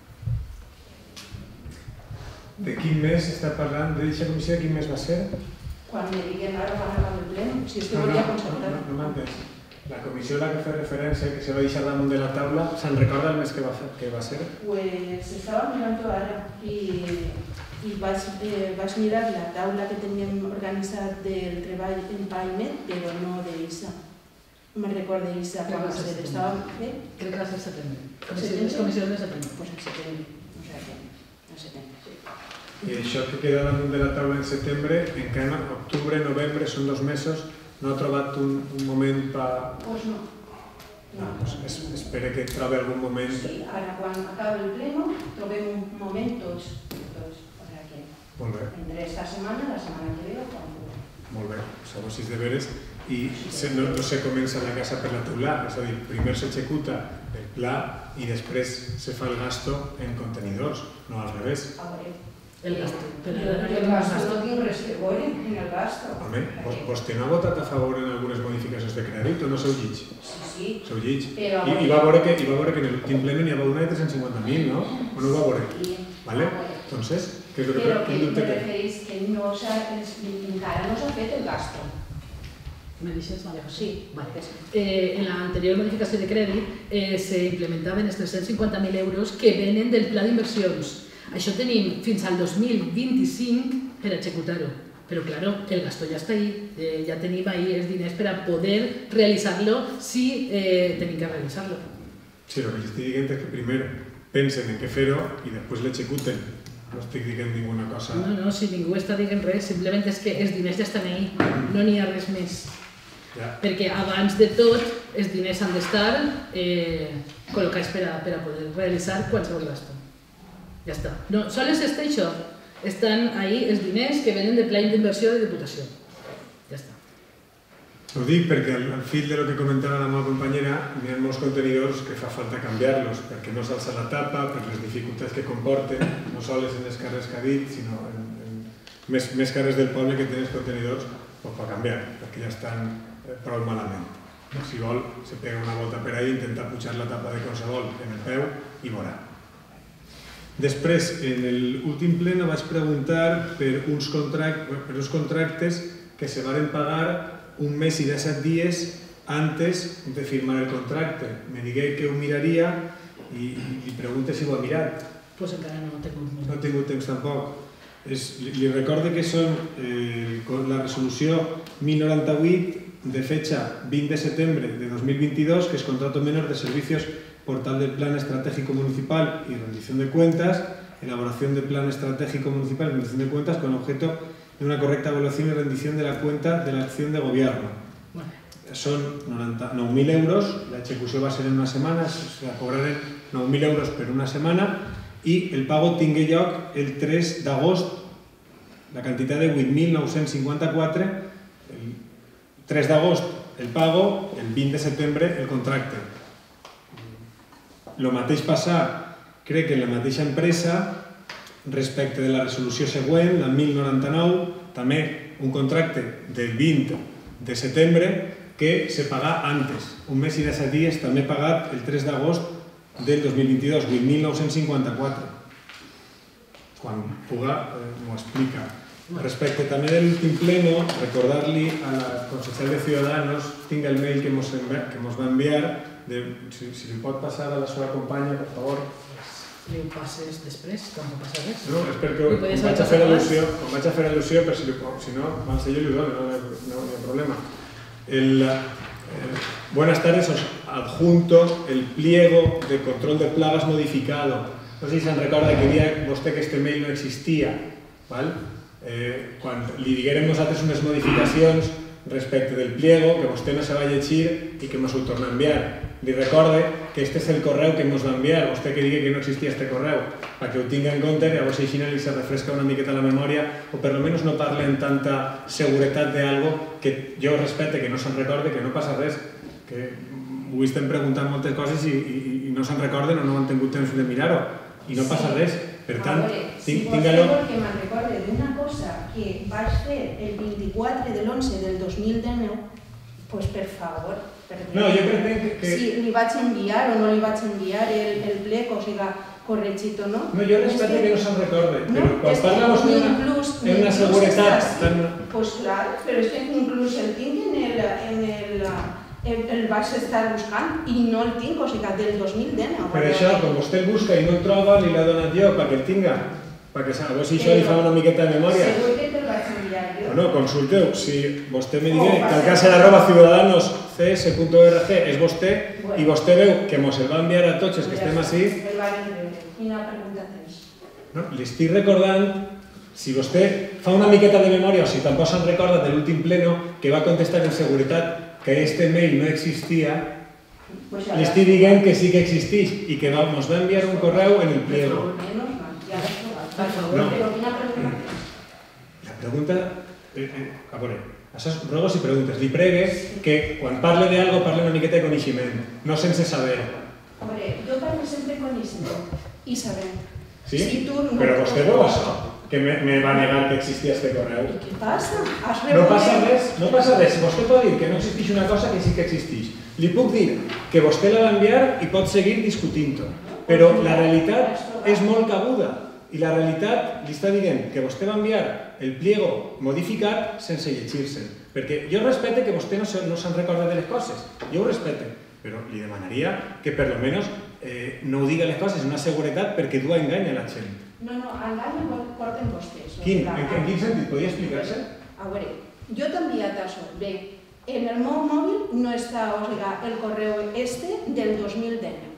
De quin mes està parlant? De aquesta comissió de quin mes va ser? Quan me diguen ara van acabar el ple, si és que volia concertar. No m'ha entès. La comissió a la que fa referència, que se va deixar damunt de la taula, se'n recorda el mes que va ser? Pues estava mirant-ho ara i vaig mirar la taula que teníem organitzat del treball en Paimet, però no d'Issa. No me'n recordo d'Issa quan va ser. Crec que va ser setembre. Les comissions de setembre. Pues en setembre. de setembre, sí. I això que queda damunt de la taula en setembre, encara octubre, novembre, són dos mesos, no ha trobat un, un moment per... Pues no. No, pues es, espera que trobi algun moment... Sí, ara quan acabi el pleno trobem un moment tots, tots, per aquí. Molt bé. Entre esta setmana, la setmana que ve o quan pugui. Molt bé, sabeu si és de veres. I se, no, no se comença la casa per la teulà, és a dir, primer s'executa el pla i després se fa el gasto en contenidors, no al revés. A veure. El gasto. Pero el gasto no tiene res que veure en el gasto. Home, vostè no ha votat a favor en algunes modificacions de crèdit o no sou llits? Sí, sí. Sou llits. I, Però... i, va veure que, I va veure que en l'últim pleno n'hi havia una de tres-cents cinquanta mil, no? O no ho va veure? Sí. Vale? Entonces, què és el que... Però que dubte me que... referís que no s'ha... encara no s'ha fet el gasto. ¿Me dices, María José? Sí, vale. Eh, en la anterior modificació de crèdit eh, se implementaven els tres-cents cinquanta mil euros que venen del pla d'inversions. Això tenim fins al dos mil vint-i-cinc per executar-ho. Però, claro, el gasto ja està ahí, eh, ja tenim ahí els diners per a poder realitzar-lo si eh, tenim que realitzar-lo. Sí, el que estic dient és que primer pensen en què fer-ho i després l'executen. No estic dient ninguna cosa. No, no, si ningú està dient res, simplement és que els diners ja estan ahí, no n'hi ha res més. Ja. Perquè abans de tot els diners han d'estar eh, col·locats per a, per a poder realitzar qualsevol gasto. Ja està. No, sols està això. Estan ahí els diners que venen de pla d'inversió de Diputació. Ja està. Ho dic perquè al, al fil de lo que comentava la meva companyera hi ha molts contenidors que fa falta canviar-los perquè no s'alça la tapa, per les dificultats que comporten, no sols en les carrers que ha dit, sinó en, en més, més carrers del poble que tenen els contenidors pues, per canviar, perquè ja estan eh, prou malament. Si vol, se pega una volta per ahí, intenta pujar la tapa de qualsevol en el peu i veurà. Després, en l'últim pleno vaig preguntar per uns, contract, per uns contractes que se varen pagar un mes i disset dies antes de firmar el contracte. Me digué que ho miraria i li pregunte si ho ha mirat. Pues encara no ho he tingut. No he tingut temps tampoc. Es, li, li recorde que són eh, la resolució mil noranta-vuit de fecha vint de setembre de dos mil vint-i-dos, que es contrato menor de servicios portal del Plan Estratégico Municipal y rendición de cuentas, elaboración del Plan Estratégico Municipal y rendición de cuentas con objeto de una correcta evaluación y rendición de la cuenta de la acción de gobierno. Bueno. Són nou mil euros, la execució va ser en una setmana, se cobraren nou mil euros per una setmana i el pago tingué lloc el tres d'agost, la quantitat de vuit mil nou-cents cinquanta-quatre, el tres d'agost el pago, el vint de setembre el contracte. El mateix passar, crec que en la mateixa empresa, respecte de la resolució següent, la mil noranta-nou, també un contracte del vint de setembre que se paga antes, un mes i disset dies, també pagat el tres d'agost del dos mil vint-i-dos, vuit mil nou-cents cinquanta-quatre. Quan puga, m'ho explica. Respecte també de l'últim pleno, recordar-li a la consellera de Ciudadanos, tinc el mail que mos va enviar, de, si, si li pot passar a la seva companya, per favor. Li ho passes després, quan no passa res? No, és perquè em vaig a fer al·lusió, em vaig a fer al·lusió, però si, li, si no, van ser jo li dono, no, no, no hi ha problema. El, eh, buenas tardes, os adjunto el pliego de control de plagas modificado. No sé si se'n recorda que dia vostè que este mail no existia, val? Eh, quan li diguérem nosaltres unes modificacions respecte del pliego, que vostè no se va llegir i que ens ho torna a enviar. Li recorde que este és el correu que ens va enviar, vostè que digui que no existia este correu, perquè ho tingui en compte, que llavors així li se refresca una miqueta la memòria, o per almenys no parle amb tanta seguretat d'algo que jo respecte, que no se'n recorde, que no passa res, que ho estem preguntant moltes coses i, i, i no se'n recorden o no han tingut temps de mirar-ho, i no passa res. Per tant, si vostè vol que me'n recorde d'una cosa que vaig fer el vint-i-quatre de l'onze del dos mil dinou, doncs per favor, no, jo crec que... si li vaig enviar o no li vaig enviar el, el plec, o sigui, corregit o no. No, jo respecte que no se'n recorde, però quan parla vostè en una seguretat... Doncs clar, però és que inclús el tinc en el... En el el vaig estar buscant i no el tinc, o sigui, del dos mil dinou. Per això, quan vostè el busca i no el troba, li l'ha donat jo perquè el tinga, perquè a veure si això li fa una miqueta de memòria. Segur que te'l vaig enviar jo. Bueno, consulteu, si vostè me digui que alcance arroba ciudadanos c s punto org és vostè i vostè veu que mos el va enviar a tots els que estem així... El va enviar. Quina pregunta tens? Li estic recordant, si vostè fa una miqueta de memòria o si tampoc se'n recorda de l'últim pleno que va contestar en seguretat que este mail no existia, li estic dient que sí que existeix i que ens va enviar un correu en el pliego. No. La pregunta... A veure, això és rogos i preguntes. Li pregue que quan parle d'algo parle una miqueta de coneixement, no sense saber. Hombre, jo parlo sempre de coneixement i saber. Sí? Però vostè veu això? Que me va negar que existia este correu. I què passa? No passa res, no passa res. Vostè pot dir que no existeix una cosa que sí que existeix. Li puc dir que vostè la va enviar i pot seguir discutint-ho. Però la realitat és molt cabuda. I la realitat li està dient que vostè va enviar el pliego modificat sense llegir-se. Perquè jo respecte que vostè no se'n recorda de les coses. Jo ho respecte. Però li demanaria que per almenys no ho digui les coses, una seguretat perquè du a engany a la gent. No, no, engany ho porten vostès. En quin sentit? Podria explicar-se? A veure, jo t'he enviat això. Bé, en el meu mòbil no està el correu este del dos mil dinou.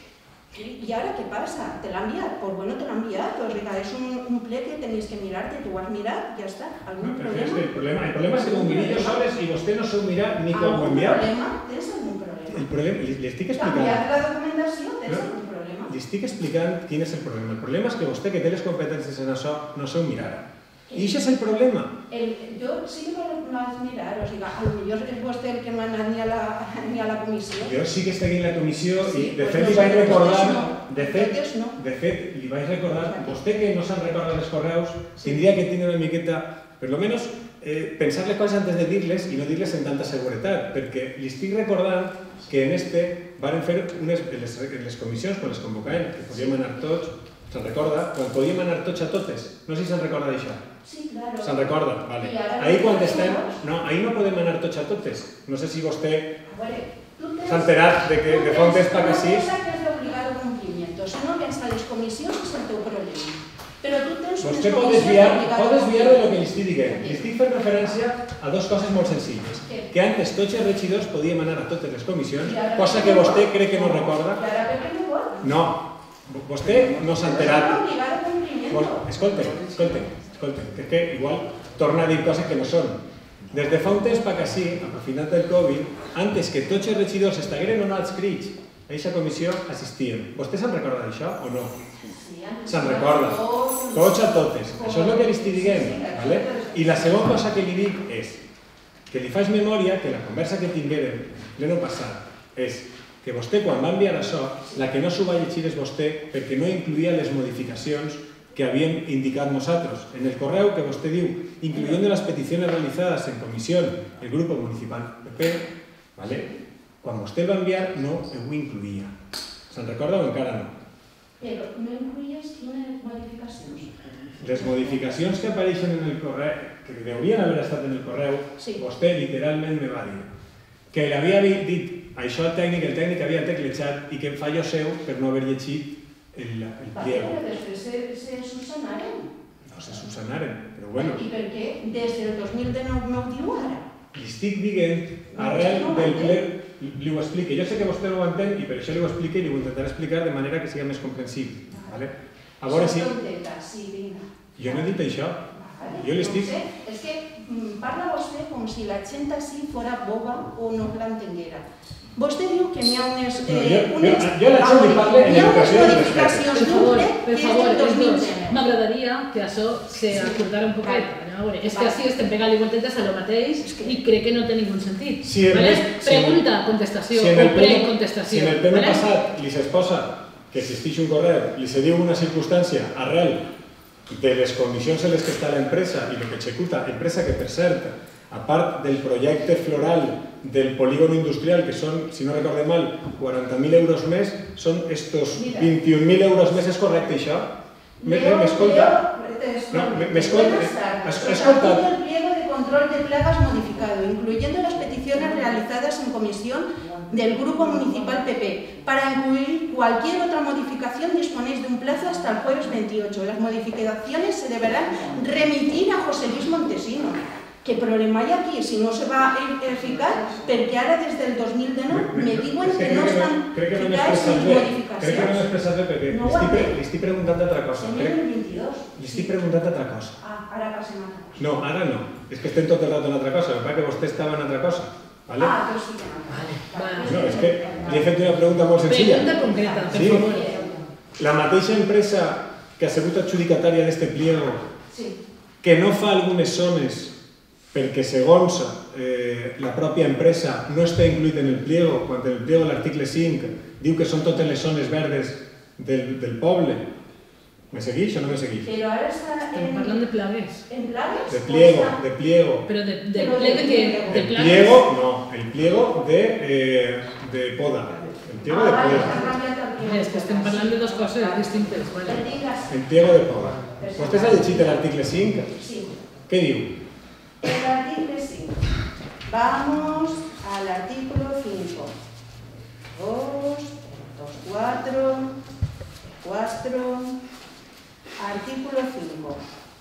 I ara què passa? Te l'ha enviat? Pues bueno, te l'ha enviat. O sigui, és un ple que tenies que mirar-te, tu ho has mirat, ja està. Algun problema? El problema és que ho miré jo soles i vostè no s'ho mira ni com ho enviat. Algun problema? Tens algun problema? El problema, li estic explicant... Canviat la documentació, tens algun problema? Li estic explicant quin és el problema. El problema és que vostè, que té les competències en això, no s'ho mirara. I això és el problema. Jo sí que no vaig mirar, o sigui, potser és vostè el que no ha anat ni a la comissió. Jo sí que estic en la comissió i de fet li vaig recordar, de fet li vaig recordar, vostè que no se'n recorda dels correus, tindria que tenir una miqueta, per almenys pensar les coses antes de dir-les i no dir-les en tanta seguretat, perquè li estic recordant que en este van fer les comissions, quan les convocaven, que podíem anar tots, se'n recorda? Quan podíem anar tots a totes. No sé si se'n recorda d'això. Sí, claro. Se'n recorda? Vale. Ahí quan estem... No, ahí no podem anar tots a totes. No sé si vostè s'ha enterat de que de fons és pa que sí. Una cosa que és d'obligado complimiento. Si no vens a les comissions és el teu problema. Però tu tens unes vostè pot desviar, pot desviar de lo que li estic dient. Li estic fent referència a dues coses molt senzilles. Que antes tots els regidors podíem anar a totes les comissions, cosa que vostè crec que no recorda. I ara per què no vol? No. Vostè no s'ha enterat. Escolta, escolta, escolta, que és que igual torna a dir coses que no són. Des de fa un temps pa que sí, aprofitant del Covid, antes que tots els regidors estagueren o no adscrits a aquesta comissió, assistien. Vostè se'n recorda d'això o no? Se'n recorda. Tots a totes. Això és el que li estic dient. I la segona cosa que li dic és que li faig memòria que la conversa que tinguérem l'any passat és que vostè, quan va enviar això, la que no s'ho va llegir és vostè perquè no incluïa les modificacions que havíem indicat nosaltres. En el correu que vostè diu, incluyendo las peticiones realizadas en comisión el grupo municipal P P, quan vostè el va enviar no ho incluïa. Se'n recorda o encara no? Però no incluïes quines modificacions? Les modificacions que apareixen en el correu, que deurien haver estat en el correu, vostè literalment me va dir que l'havia dit això al tècnic, el tècnic havia teclejat i que em fallo seu per no haver llegit el pliego. Però després se subsanaren. No se subsanaren, però bueno. I per què des del dos mil dinou no ho diu ara? Li estic dient, arrel del ple, li ho explique. Jo sé que vostè no ho entén i per això li ho explique i li ho intentaré explicar de manera que sigui més comprensible. A veure si... Jo no he dit això. Jo li estic... És que parla vostè com si la gent així fora boba o no l'entenguera. Vostè diu que n'hi ha unes... Jo la gent li parle en educació de respecte. Per favor, per favor, m'agradaria que això s'acordara un poquet. És que així estem pegant-li voltetes a lo mateix i crec que no té ningú sentit. Pregunta, contestació, o pre-contestació. Si en el tema passat li s'exposa que existeix un correu, li se diu una circumstància arrel de les condicions en les que està l'empresa i el que executa, empresa que per cert, a part del projecte floral del polígono industrial, que són, si no recordem mal, quaranta mil euros més, són estos vint-i-un mil euros més, és correcte això? M'escolta? ¿M'escolta? ¿Escolta? El pliego de control de plagas modificado, incluyendo las peticiones realizadas en comisión del Grupo Municipal P P. Para incluir cualquier otra modificación disponéis de un plazo hasta el jueves veintiocho. Las modificaciones se deberán remitir a José Luis Montesino. ¿Qué problema hay aquí? Si no se va a eficar, porque ahora desde el dos mil dinou me diuen que no están eficaces sus modificaciones. crec que no l'he expressat bé perquè No ho ha fet. li estic preguntant d'altra cosa. Tenim el vint-i-dos. Li estic preguntant d'altra cosa. Ah, ara passem a altra cosa. No, ara no. És que estem tot el rato en altra cosa. El que vostè estava en altra cosa. Vale? Ah, però sí que no. Vale. No, és que li he fet una pregunta molt senzilla. Pregunta concreta, per Sí. favor. La mateixa empresa que ha sigut adjudicatària d'este pliego, Sí. que no fa algunes zones perquè segons eh, la pròpia empresa no està incluït en el pliego, quan el pliego l'article cinc diu que són totes les zones verdes del, del poble. Me segueix o no me segueix? Però ara està Estem en... parlant de plagues. En plagues? De pliego, de pliego. Però de, de Però de plegue que... pliego. De El plagues. pliego, no, el pliego de, eh, de poda. El pliego de Ah, vale, poda. s'ha canviat el pliego. És que estem parlant de dues coses distintes. Vale. El digues. El pliego de poda. Vostè s'ha llegit l'article cinc? Sí. Què diu? El artículo cinco. Vamos al artículo cinco. dos, dos, cuatro, cuatro, artículo cinco.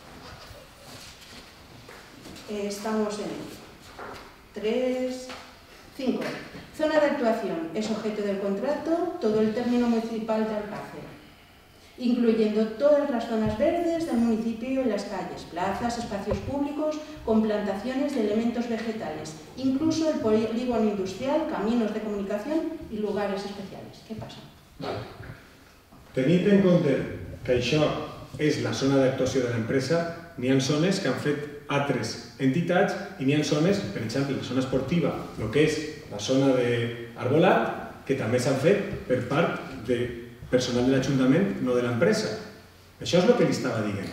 Estamos en el tres, cinco. Zona de actuación es objeto del contrato todo el término municipal de Alcácer, incluyendo todas las zonas verdes del municipio y las calles, plazas, espacios públicos con plantaciones de elementos vegetales, incluso el polígono industrial, caminos de comunicación y lugares especiales. ¿Qué pasa? Vale. Tenint en compte que això és la zona d'actuació de l'empresa, n'hi ha zones que han fet altres entitats i n'hi ha zones, per exemple, la zona esportiva, el que és la zona d'arbolat, que també s'han fet per part de personal de l'Ajuntament, no de l'empresa. Això és el que li estava dient.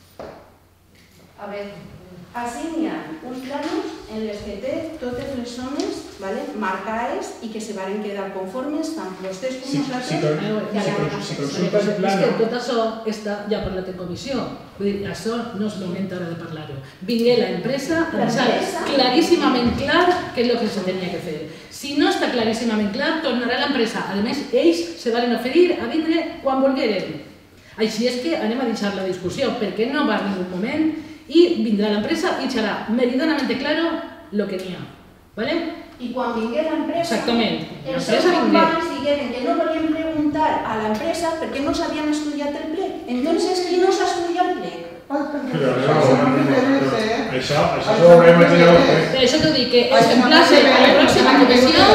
A ver, así n'hi ha uns planos en les que té totes les zones, ¿vale?, marcades i que se van quedar conformes tant vostès com Si, nosaltres. si, que si, anem a si fer. consulta el És que plano... tot això està ja parlat en comissió. Vull dir, això no és el moment ara de parlar-ho. Vingué la empresa a deixar claríssimament clar què és el que se tenia que fer. Si no està claríssimament clar, tornarà l'empresa. A més, ells se van oferir a vindre quan volgueren. Així és que anem a deixar la discussió, perquè no va arribar un moment i vindrà l'empresa i serà meridianamente claro lo que n'hi ha. ¿Vale? I quan vingué l'empresa, Exactament. els seus companys digueren que no volien preguntar a l'empresa perquè no s'havien estudiat el plec. Entonces, qui no s'ha estudiat el plec? Però no, això, això s'ho haurà imaginat vostè. Per això t'ho dic, que es emplace a la pròxima comissió,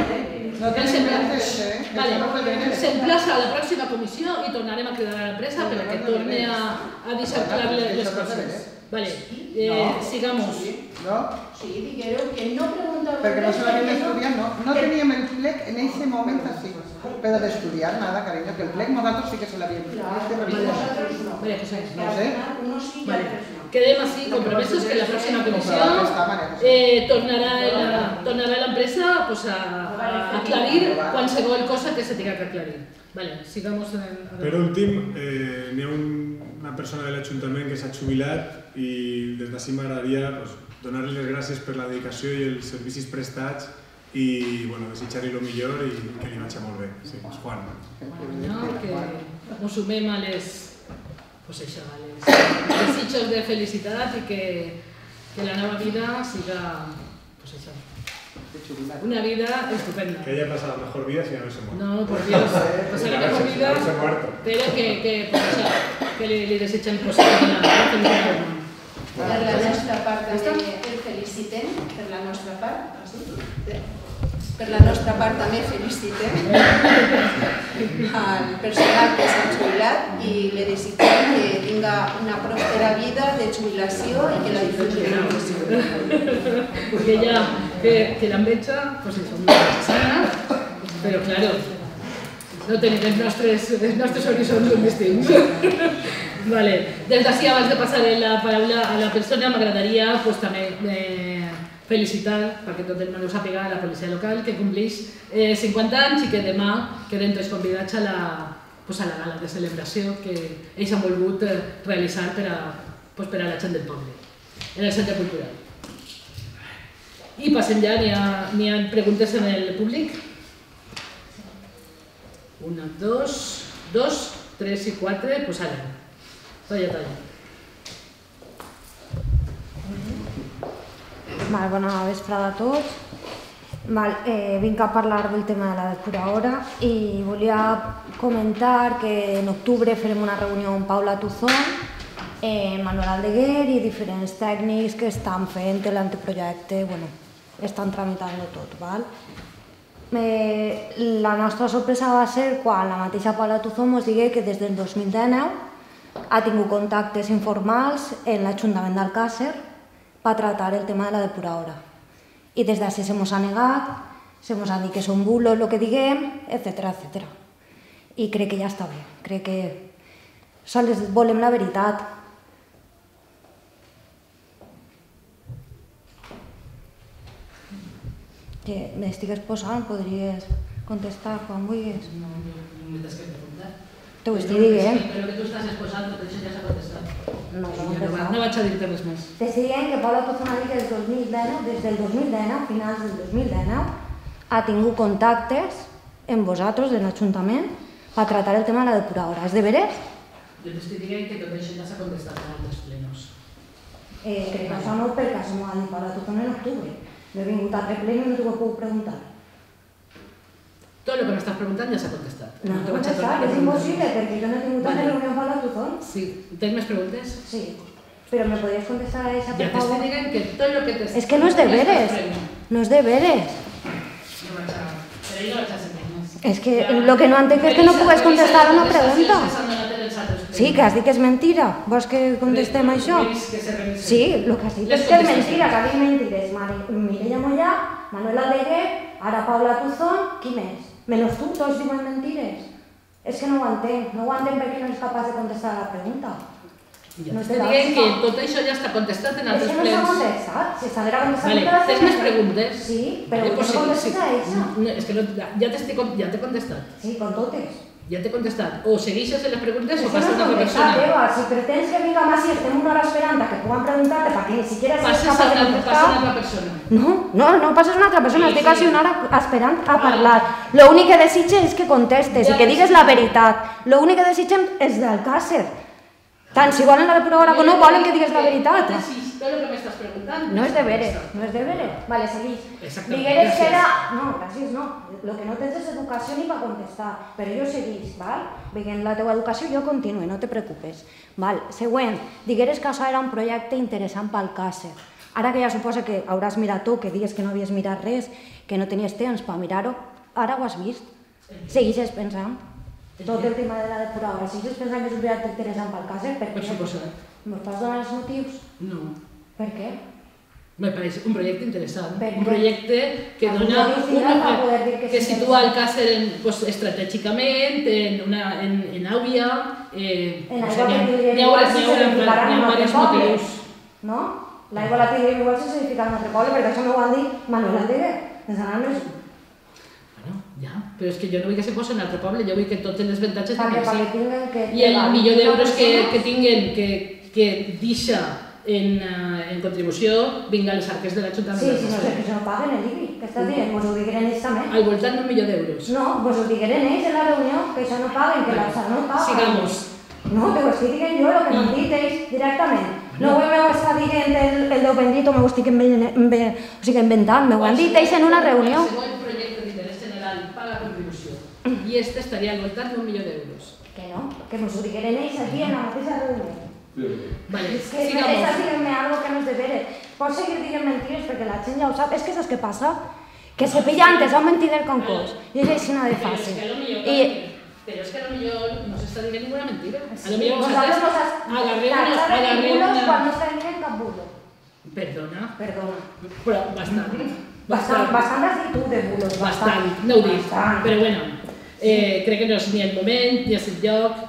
s'emplaça a la pròxima comissió i tornarem a cridar a l'empresa perquè torni a, a deixar clar les coses. Vale, eh, sigamos. ¿No? Sí, dijeron que no preguntaban. Porque no se lo habían estudiado, no, no teníamos el P L E C en ese momento así. Pero de estudiar nada, cariño, que el P L E C nosotros sí que se lo habían estudiado. Vale, José. No sé. Vale. Quedem así compromesos que la próxima comisión eh, tornará, la, tornará la empresa pues, a, a aclarir qualsevol cosa que se tenga que aclarir. Vale, sigamos en el... Per últim, eh, n'hi ha un, una persona de l'Ajuntament que s'ha jubilat i des d'ací m'agradaria pues, donar-li les gràcies per la dedicació i els servicis prestats i bueno, desitjar-li el millor i que li vagi molt bé. Sí, és Juan. No, que nos sumem a les, pues això, a les desitjos de felicitat i que, que la nova vida siga, pues això, una vida estupenda. Que haya pasado la mejor vida sin haberse muerto. No, por Dios, pasar la mejor vida, haberse muerto. pero que, que, pues això, que li, li desitgen pues, una felicitat. Per la nostra part també el felicitem, per la nostra part, per la nostra part també felicitem al personal que s'ha jubilat i li desitgem que tinga una pròspera vida de jubilació i que la disfrute. Porque ya que, que la enveja, pues eso, muy sana, pero claro, no tenim els nostres, els nostres horitzons ben distints. Vale. Des d'ací, abans de passar la paraula a la persona, m'agradaria pues, també eh, felicitar, perquè tot el món ho sàpiga, a la policia local, que compleix eh, cinquanta anys i que demà queden tres convidats a la, pues, a la gala de celebració que ells han volgut eh, realitzar per a, pues, per a la gent del poble, en el centre cultural. I passem ja, n'hi ha, n'hi ha preguntes en el públic. Una, dos, dos, tres i quatre, pues ara. Talla, talla. Vale, bona vesprada a tots. Val, eh, vinc a parlar del tema de la depuradora i volia comentar que en octubre farem una reunió amb Paula Tuzón, eh, Manuel Aldeguer i diferents tècnics que estan fent l'anteprojecte, bueno, estan tramitant tot, val? Eh, la nostra sorpresa va ser quan la mateixa Paula Tuzón ens digué que des del dos mil dinou ha tingut contactes informals en l'Ajuntament d'Alcàsser per tractar el tema de la depuradora. I des d'ací se mos ha negat, se mos ha dit que són bulos el que diguem, etcètera, etcètera. I crec que ja està bé, crec que sols volem la veritat. Que m'estigues posant, podries contestar quan vulguis. No, no me tens que preguntar. T'ho estic dient. Però que tu estàs exposant, tot això ja s'ha contestat. No, no, no vaig a dir-te res més. T'estic dient que Paula Tuzón ha dit que des del dos mil dinou, des del dos mil dinou, finals del dos mil dinou, ha tingut contactes amb vosaltres, de l'Ajuntament, per tractar el tema de la depuradora. És de veres? Jo t'estic dient que tot això ja s'ha contestat en altres plenos. Eh, crec que això no, perquè això m'ho ha dit Paula Tuzón en octubre. No he vingut a altre pleno i no t'ho puc preguntar. Tot el que m'estàs preguntant ja s'ha contestat. No t'ho contestat, és impossible, perquè jo no he tingut una reunió amb Paula Tuzón. Sí. Tens més preguntes? Sí. Però me podries contestar a ella, per favor? Ja t'estic dient que tot el que t'estic... És que no és de veres. No és de veres. No vaig a... Però jo no vaig a sentir més. És que el que no entenc és que no pugues contestar a una pregunta. Sí, que has dit que és mentira. Vols que contestem això? Sí, el que has dit és que és mentira, que has dit mentires. Mireia Mollà, Manuel Aldeguer, ara Paula Tuzón, qui més? Menys tu, tots diuen mentires. És que no ho entenc, no ho entenc perquè no és capaç de contestar a la pregunta. Ja t'estic dient que tot això ja està contestat en altres plens. És que no s'ha contestat, si s'haguera contestat... Vale, tens més preguntes? Sí, però no contestes a ella. És que ja t'he contestat. Sí, con totes. Ja t'he contestat. O segueixes en les preguntes o passes a una altra persona. Eva, si pretens que vinga más i estem una hora esperant que puguem preguntar-te perquè ni siquiera sigues capaç de contestar... Passes a una altra persona. No, no, no passes a una altra persona, estic quasi una hora esperant a parlar. Lo únic que desitge és que contestes i que digues la veritat. Lo únic que desitgem és d'Alcàsser. Tant si volen la depuradora o no volen que digues la veritat. Tot el que m'estàs preguntant... No és de veres, no és de veres. Vale, seguís. Digueres que era... No, gràcies, no. El que no tens és educació ni per contestar. Però jo seguís, val? Veient la teva educació jo continuo, no te preocupes. Val, següent. Digueres que això era un projecte interessant pel Alcàsser. Ara que ja suposa que hauràs mirat tu, que digues que no havies mirat res, que no tenies temps per mirar-ho, ara ho has vist. Seguixes pensant. Tot el tema de la depuradora. Seguixes pensant que és un projecte interessant pel Alcàsser, per què? Per suposat. Me'ls pots donar els motius? No. Per què? Me pareix un projecte interessant, un projecte que dona una, que situa Alcàsser estratègicament, en Àvia, n'hi ha diversos motius. No? L'aigua la tindria igual sense edificar un altre poble, perquè això m'ho han dit Manuel Aldeguer, des d'anar més... Bueno, ja, però és que jo no vull que se posi en un altre poble, jo vull que tots els avantatges tinguin que i el milió d'euros que tinguen, que deixa en contribució, vinga a les arques de l'Ajuntament. Sí, si no sé que se no paguen el I B I, que estàs dient? Vos ho digueren ells també. Al voltant d'un milió d'euros. No, vos ho digueren ells en la reunió, que això no paguen, que l'Alçar no paga. Sigamos. No, que ho estic dient jo, el que m'han dit ells directament. No ho m'ho està dient el Déu bendito, m'ho estic inventant, m'ho han dit ells en una reunió. El segon projecte d'interès general paga contribució i este estaria al voltant d'un milió d'euros. Que no, que mos ho digueren ells aquí en la mateixa reunió. Vale, és que estàs dient-me algo que no és de veres. Pots seguir dient mentires perquè la gent ja ho sap. És que saps què passa? Que se pilla antes a un mentider con cos. I és així de fàcil. Però és que potser no s'està dient ninguna mentira. Vosaltres no s'has tachar de bulos quan no estem dient cap bulo. Perdona. Perdona. Però bastant. Bastant has dit tu de bulos. Bastant, no ho dic. Però bueno, crec que no és ni el moment, ni és el lloc,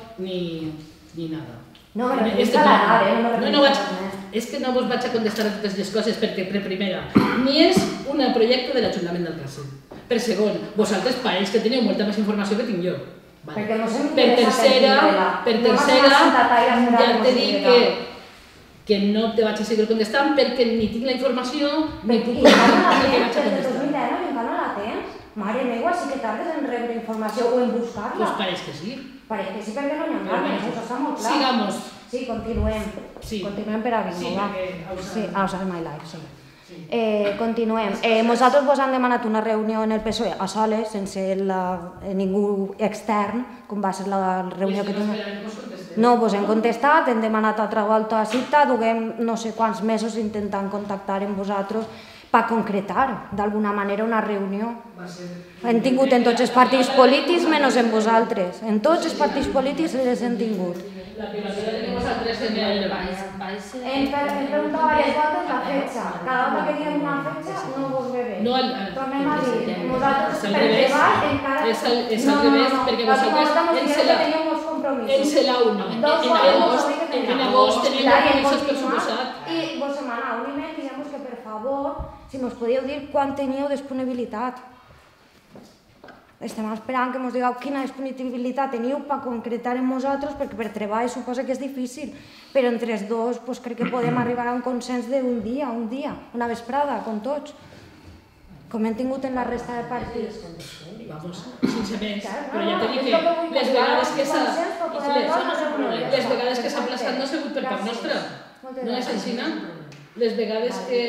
ni nada. No, me referís a l'edat, eh? No me referís a més. És que no vos vaig a contestar a totes les coses perquè, per primera, ni és un projecte de l'Ajuntament d'Alcàsser. Per segon, vosaltres pareix que teniu molta més informació que tinc jo. Per tercera, per tercera, ja t'he dit que no te vaig a seguir contestant perquè ni tinc la informació ni puc contestar. I encara no la tens, des del dos mil deu i encara no la tens? Mare meva, sí que tardes en rebre informació o en buscar-la. Doncs pareix que sí. Pareix que sí perquè no hi ha ganes, això està molt clar. Sigamos. Sí, continuem. Continuem per a bingo, va. Sí, outside my life, sí. Eh, continuem. Eh, nosaltres vos han demanat una reunió en el P S O E a soles, sense la, ningú extern, com va ser la reunió que tenim. No vos hem contestat, hem demanat altra volta cita, duguem no sé quants mesos intentant contactar amb vosaltres per concretar d'alguna manera una reunió. Hem tingut en tots els partits polítics menys en vosaltres. En tots els partits polítics les hem tingut. La privacidad tenemos al tres de enero. Hem preguntat varias voltes la fecha. Cada vegada que diem una fecha no vos ve bé. Tornem a dir, nosaltres per treball encara... És al revés, perquè vosaltres en la uno. En agost tenim compromisos pressuposats. I vos demanau un email dient que per favor, si mos podíeu dir quan teníeu disponibilitat. Estem esperant que ens digueu quina disponibilitat teniu per concretar en nosaltres, perquè per treball suposa que és difícil, però entre els dos crec que podem arribar a un consens d'un dia, un dia, una vesprada, com tots, com hem tingut en la resta de partits. Vamos, sense més, però ja t'he dit que les vegades que s'ha les vegades que s'ha plaçat no ha sigut per part nostra, no és així, no? Les vegades que...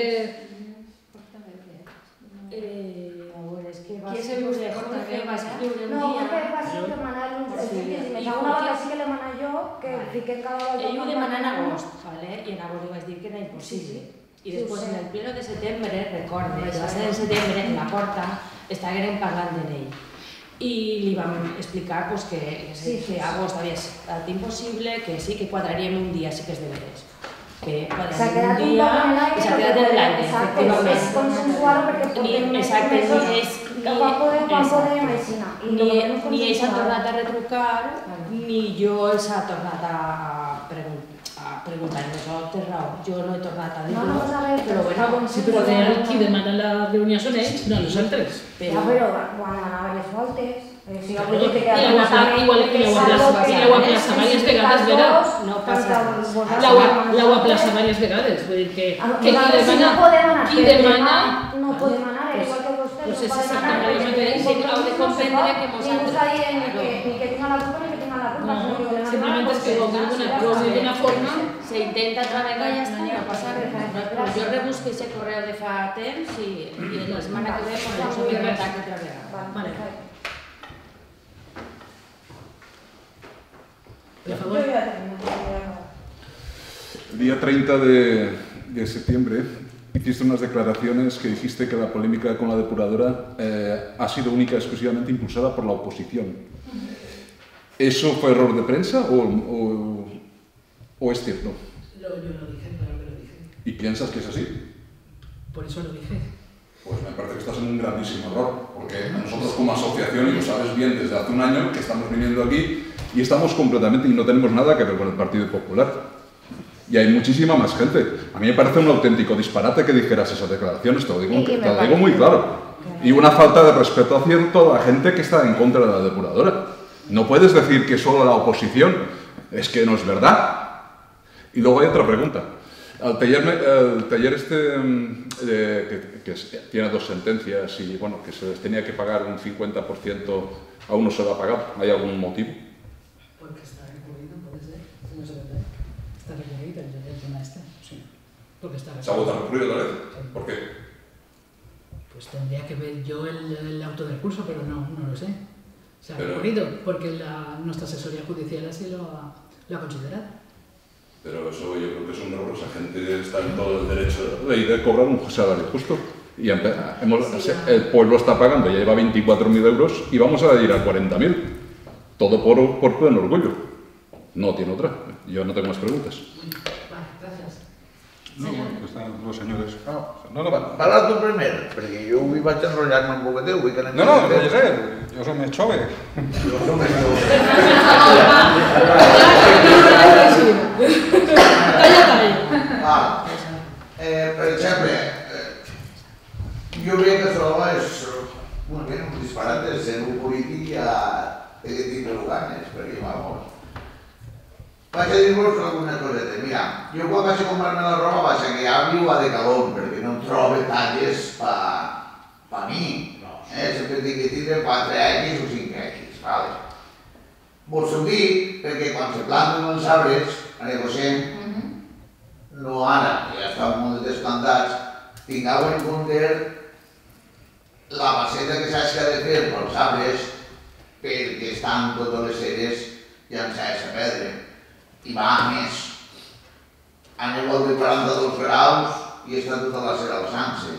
És que va ser Jorge, va escriure un dia... No, Jorge va ser demanar un principi. Una volta sí que l'he demanat jo, que fiquem cada volta... Ell ho demana en agost, i en agost li vaig dir que era impossible. I després en el pleno de setembre, recorde, que va ser en setembre, en la porta, estàvem parlant d'ell. I li vam explicar que agost havia estat impossible, que sí, que quadraríem un dia, sí que és de veres. Que quadraríem un dia i s'ha quedat en l'aire, efectivament. És consensuar perquè portem més mesos que quan podem aixina. Ni ells han tornat a retrucar, ni jo els ha tornat a preguntar. Això té raó, jo no he tornat a dir-ho. Però bueno, sí, però qui demana la reunió són ells, no nosaltres. Ja, però quan anava les voltes... Igual que l'heu aplaçat diverses vegades, Vera. L'heu aplaçat diverses vegades, vull dir que qui demana... No podem anar, igual que vostè, no podem anar, perquè heu de comprendre que ningú està dient ni que tinga la culpa ni que tinga la culpa. Simplement és que d'una forma s'intenta treballar i ja està, no passa res. Jo rebusco aquest correu de fa temps i la setmana que ve podem subir contacte altra vegada. El día treinta de, de septiembre hiciste unas declaraciones que dijiste que la polémica con la depuradora eh, ha sido única y exclusivamente impulsada por la oposición. ¿Eso fue error de prensa o, o, o es cierto? Lo, yo lo dije, claro que lo dije. ¿Y piensas que es así? Por eso lo dije. Pues me parece que estás en un grandísimo error, porque nosotros como asociación, y lo sabes bien desde hace un año, que estamos viniendo aquí y estamos completamente, y no tenemos nada que ver con el Partido Popular. Y hay muchísima más gente. A mí me parece un auténtico disparate que dijeras esas declaraciones, te lo digo, te lo digo muy claro. Y una falta de respeto hacia toda la gente que está en contra de la depuradora. No puedes decir que solo la oposición, es que no es verdad. Y luego hay otra pregunta. El taller, el taller este, eh, que, que tiene dos sentencias y bueno, que se les tenía que pagar un cincuenta por ciento, aún no se lo ha pagado. ¿Hay algún motivo? Porque está recurrido, puede ser. No sé verdad. Está recurrido el tema este. Sí. Porque está recurrido. ¿Se ha vuelto a recurrir otra vez? ¿Por qué? Pues tendría que ver yo el, el auto de recurso, pero no, no lo sé. Se ha pero, recurrido porque la, nuestra asesoría judicial así lo ha, lo ha considerado. Pero eso yo creo que es un error. Esa gente está en todo el derecho de, de cobrar un salario justo. Y hemos, sí, el pueblo está pagando, ya lleva veinticuatro mil euros y vamos a ir a cuarenta mil. Todo por, por pleno orgullo. No tiene otra. Yo no tengo más preguntas. Vale, gracias. No, no, están los señores. No, no, no va. Parla tu primer, perquè jo avui vaig enrotllar-me un poquet, vull que no, no, no sé, jo soc més jove. Jo soc més jove. Calla, calla. Ah, eh, per exemple, eh, jo veig que això és un, un disparat de ser un polític a aquest tipus de ganes, perquè vamos. Vaig a dir-vos alguna coseta. Mira, jo quan vaig a comprar-me la roba vaig a que ja viu a Decathlon perquè no em trobo talles per mi. Eh? Sempre tinc que tindre quatre equis o cinc equis. Vale. Vos ho dic perquè quan se planten els arbres, a negociem, no ara, ja estan molt descantats, tingueu en compte la faceta que saps que ha de fer pels arbres perquè estan totes les seres llançades a pedra. I va a més. Aneu al de quaranta-dos graus i està tota la cera alçant-se.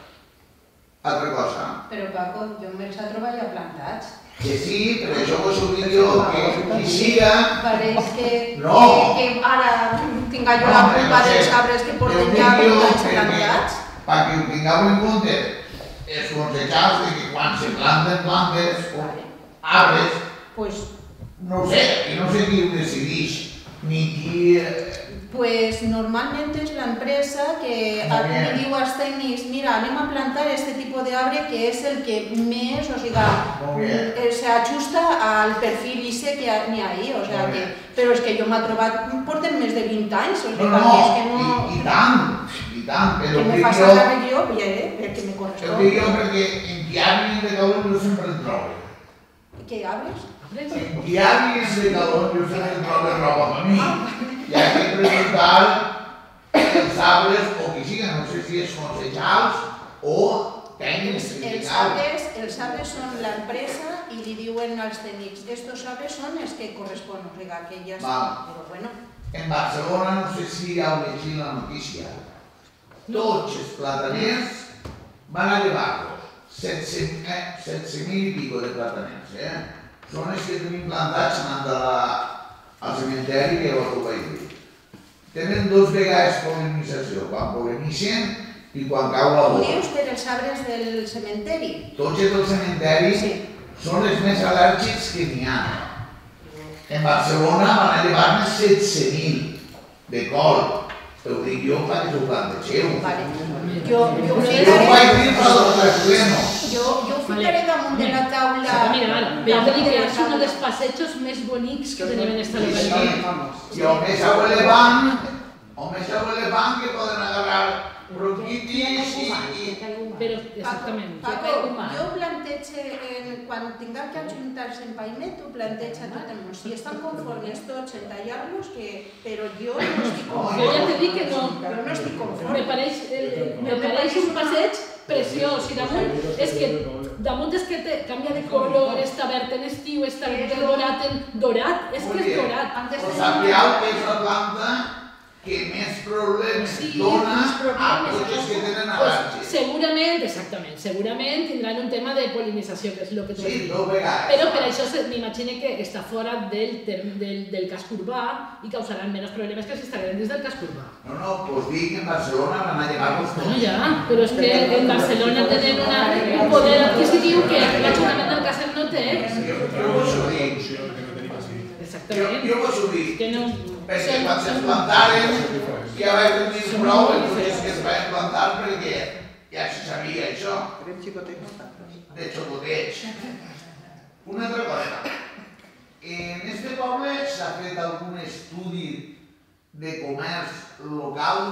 Altra cosa. Però Paco, jo me'ls he trobat ja plantats. Que sí, però això vos ho dic jo, que qui siga... Pareix que, no. que, que ara tinga jo la culpa dels arbres que porten ja plantats plantats. Perquè ho tingueu en compte, els consellers de que quan se planten plantes o arbres, pues, no ho sé, i no sé qui ho decideix, ni qui... Pues normalment és l'empresa que li diu als tècnics, mira, anem a plantar este tipus d'arbre que és el que més, o sigui, s'ajusta al perfil I C que n'hi ha ahí, o sigui que... Però és que jo m'ha trobat, porten més de vint anys, o sigui que és que no... I tant, i tant, però... Que me faci càrrec jo, perquè me correspon. Ho dic jo perquè en diaris de calor jo sempre en trobo. Què arbres? En diaris de calor jo sempre en trobo roba per mi. I hay que preguntar els arbres o qui siguen, no sé si és consellers o tècnics. Els arbres, els arbres són l'empresa i li diuen als tècnics, estos arbres són els que corresponen, o sigui que ja està, però bueno. En Barcelona, no sé si heu llegit la notícia, tots els plataners van a llevar-los, setze mil i pico de plataners, eh? Són els que tenim plantats anant al cementeri que ho vaig dir. Tenen dos vegades polinització, quan polinitzen i quan cau la Ho bola. dius per els arbres del cementeri? Tots els del cementeri són els més al·lèrgics que n'hi ha. En Barcelona van a llevar-ne setze mil de col. Ho dic jo perquè ho plantegeu. Jo ho vaig dir per al pleno. Jo ho ficaré damunt de la taula. Mira, ja te dic que és un dels passejos més bonics que tenim en esta localitat. I o més a elevant, o més a elevant que poden agarrar bronquitis i... Però, exactament. Paco, jo plantege, quan tinguem que ajuntar-se en paviment, ho planteja tot el món. Si estan conformes tots en tallar-los, però jo no estic conforme. Jo ja te dic que no. Jo no estic conforme. Me pareix un passeig preciós i damunt és que damunt és que canvia de color, està verd en estiu, està dorat en dorat, és que és dorat. O sapigueu que és la planta que més problemes dona a tots els que tenen al·lèrgia. Segurament, exactament, segurament tindran un tema de polinització, que és el que tu has dit. Sí, dos vegades. Però per això m'imagino que està fora del casc urbà i causaran menys problemes que si estaran dins del casc urbà. No, no, doncs dic que en Barcelona van a llevar-los tots. No, ja, però és que en Barcelona tenen un poder adquisitiu que l'Ajuntament del Càcer no té. Jo vos ho dic. Exactament. Jo vos ho dic. Perquè quan se'ns plantaren ja vaig tenir prou els dies que es van plantar perquè ja se sabia això. De xocoteig. Una altra cosa. En este poble s'ha fet algun estudi de comerç local.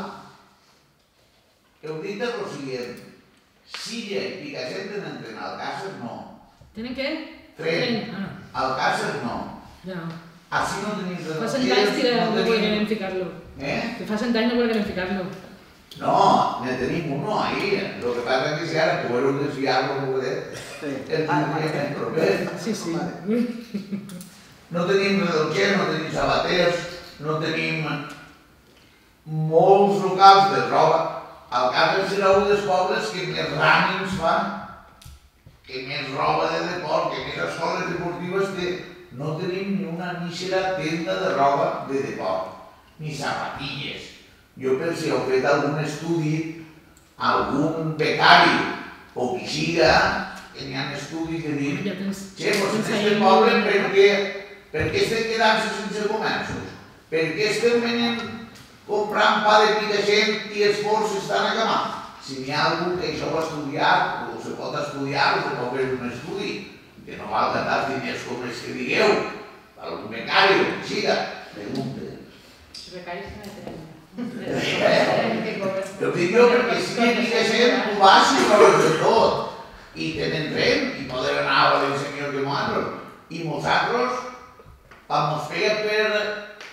Heu dit el següent. Silla i Picassent tenen tren, Alcàsser no. Tenen què? Tren. Alcàsser no. Ja. Així no tenim res. Fa cent anys que no volgueren ficar-lo. Eh? Que fa cent anys no volgueren ficar-lo. No, ne tenim uno ahí. Lo que pasa es que si ara podeu desviar-lo un poquet, el tindríem en proper. Sí, sí. No tenim redolquers, no tenim sabaters, no tenim molts locals de roba. Alcàsser serà un dels pobles que més rànims fa, que més roba de deport, que més escoles deportives té. No tenim ni una mísera tenda de roba de deport, ni zapatilles. Jo per si heu fet algun estudi, algun becari o qui siga, que n'hi ha estudis que diuen che, doncs en este poble per què estem quedant-se sense comerços? Per què estem venint comprant pa de Picassent i els forns estan acabant? Si n'hi ha algú que això va estudiar, o se pot estudiar, o se pot fer un estudi, que no valga tants diners com els que digueu, algun becari o que siga, pregunte. Els becaris no tenen. Ho dic jo perquè si n'hi ha gent, tu vas i trobes de tot. I tenen tren, i poden anar a l'ensenyor que nosaltres. I nosaltres, ens feia per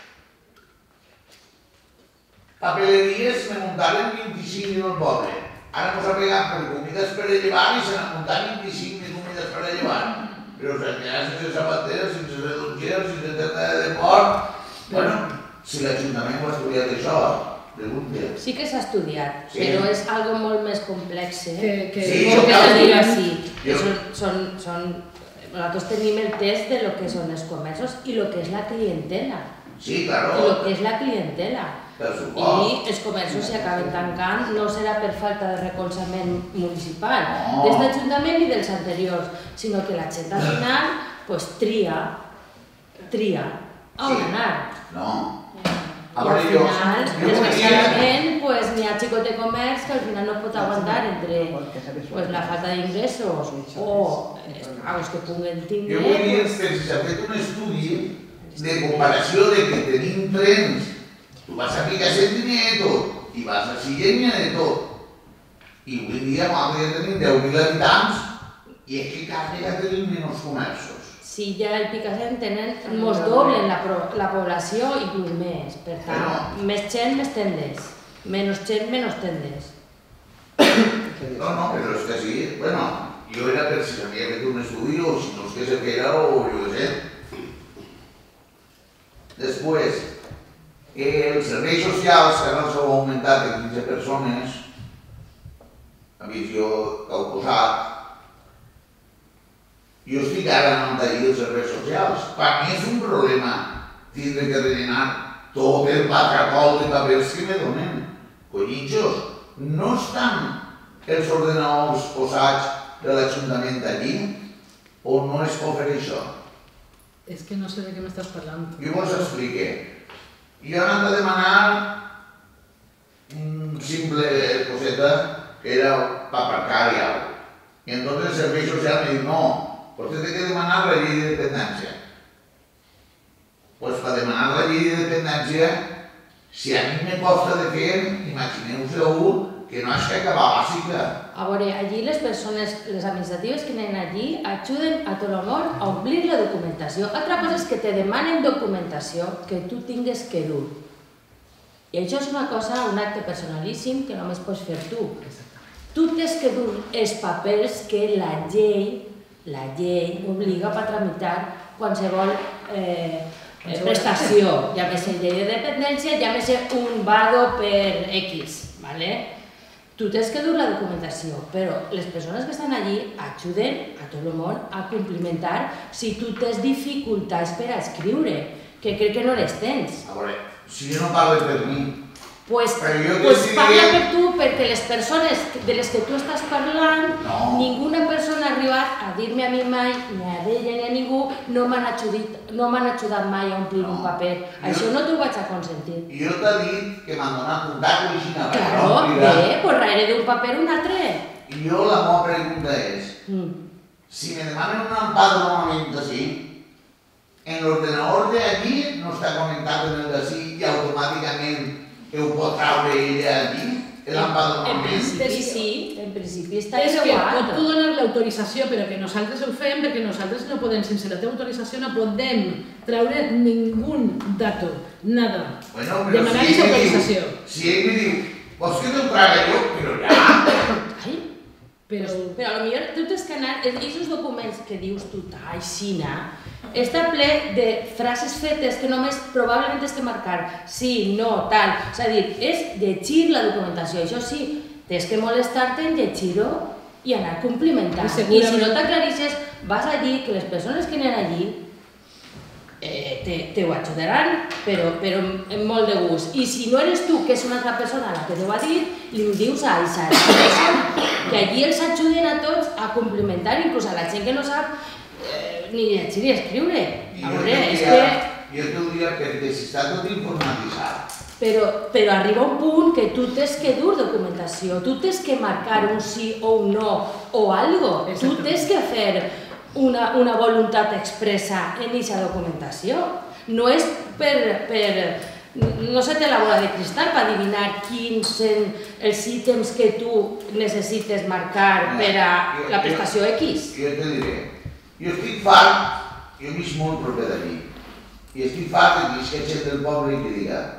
papeleries, me muntaren vint-i-cinc en el poble. Ara mos ha pegat per comides per a llevar i se n'han muntat vint-i-cinc de comides per a llevar. Però s'han quedat sense sabateres, sense redongeres, sense tenda de port. Bueno, si l'Ajuntament ho ha estudiat això, pregunta. Sí que s'ha estudiat, Sí. però és algo molt més complex, eh? Que- que- Sí, Com jo que cal se diga dir- així. jo- Són, són, són, nosaltres tenim el test de lo que són els comerços i lo que és la clientela. Sí, claro. I lo que és la clientela. Per supost. I els comerços si acaben tancant no serà per falta de recolzament municipal, No. des d'Ajuntament i dels anteriors, sinó que la gent al final pues, tria, tria a on anar. No. I al final, desgraciadament, pues, n'hi ha xicot de comerç que al final no pot aguantar entre pues, la falta d'ingressos o els pagos que puguen Jo tindre. vull dir pues, que si s'ha fet un estudi de comparació de que tenim trens, tu vas a Picassent i n'hi ha de tot, i vas a Sillent i n'hi ha de tot. I avui dia nosaltres ja tenim deu mil habitants i és que cada vegada tenim menys comerços. Si ja el Picassent tenen, mos doblen la, pro- la població, inclús més. Per tant, més gent, més tendes. Menys gent, menys tendes. No, no, però és que sí, bueno, jo era per si havia fet un estudi o si no és que se fera o jo què sé. Després, eh, els serveis socials que ara s'han augmentat de quinze persones, a visió que heu posat, jo estic ara anant allí els serveis socials. Per mi és un problema tindre que rellenar tot el patracol de papers que me donen. Collitxos, no estan els ordenadors posats de l'Ajuntament allí o no es pot fer això? És que no sé de què m'estàs parlant. Jo vos explique. Jo anant a demanar un simple coseta que era para aparcar y algo. Y entonces el servicio social me dijo, no, pues usted tiene que demanar la llei de dependencia. Pues para demanar la llei de dependencia, si a mi me costa de fer, imagineu-vos que no és que acabar bàsica. A veure, allí les persones, les administratives que anen allí, ajuden a tot l'amor a omplir la documentació. Altra cosa és que te demanen documentació que tu tingues que dur. I això és una cosa, un acte personalíssim que només pots fer tu. Tu tens que dur els papers que la llei, la llei obliga per tramitar qualsevol eh, prestació, ja que ser llei de dependència, ja que ser un vado per X, ¿vale? Tu tens que dur la documentació, però les persones que estan allí ajuden a tot el món a complimentar si tu tens dificultats per a escriure, que crec que no les tens. A veure, si jo no parlo per mi, Pues, però jo pues decidiré... parla per tu, perquè les persones de les que tu estàs parlant, No. ninguna persona ha arribat a dir-me a mi mai, ni a ella ni a ningú, no m'han ajudat, no m'han ajudat mai a omplir un paper. Això no t'ho vaig a consentir. jo t'he dit que m'han donat un dato original. Claro, bé, pues darrere d'un paper un altre. I jo la meva pregunta és, si me demanen un empadronament d'ací, en l'ordenador d'allí no està connectat en el d'ací i automàticament ho pot traure ella allí, l'empadronament? En principi sí, en principi està És que igual. pot tu donar l'autorització, però que nosaltres ho fem perquè nosaltres no podem, sense la teva autorització, no podem treure ningú dato, nada. Bueno, però Demanar si aquesta ell me diu, autorització. si ell me diu, vols que te'l traga jo? Però ja! Ai, però, però a lo millor tu tens que anar, aquests documents que dius tu, ai, xina, està ple de frases fetes que només probablement tens que marcar sí, no, tal. És a dir, és llegir la documentació. Això sí, tens que molestar-te en llegir-ho i anar complimentant. I I si no t'aclarixes, vas allí, que les persones que anen allí eh, te, te ho ajudaran, però, però amb molt de gust. I si no eres tu, que és una altra persona la que te ho ha dit, li ho dius a Aixa, que allí els ajuden a tots a complimentar, inclús a la gent que no sap eh, ni llegir ni escriure. A veure, és que... Jo t'ho diria perquè si està tot informatitzat. Però, però arriba un punt que tu tens que dur documentació, tu tens que marcar un sí o un no o algo, tu tens que fer una, una voluntat expressa en aquesta documentació. No és per... per no se té la bola de cristal per adivinar quins són els ítems que tu necessites marcar per a la prestació X. Jo te diré, jo estic fart, jo visc molt proper d'allí, i estic fart de que hi gent del poble i que diga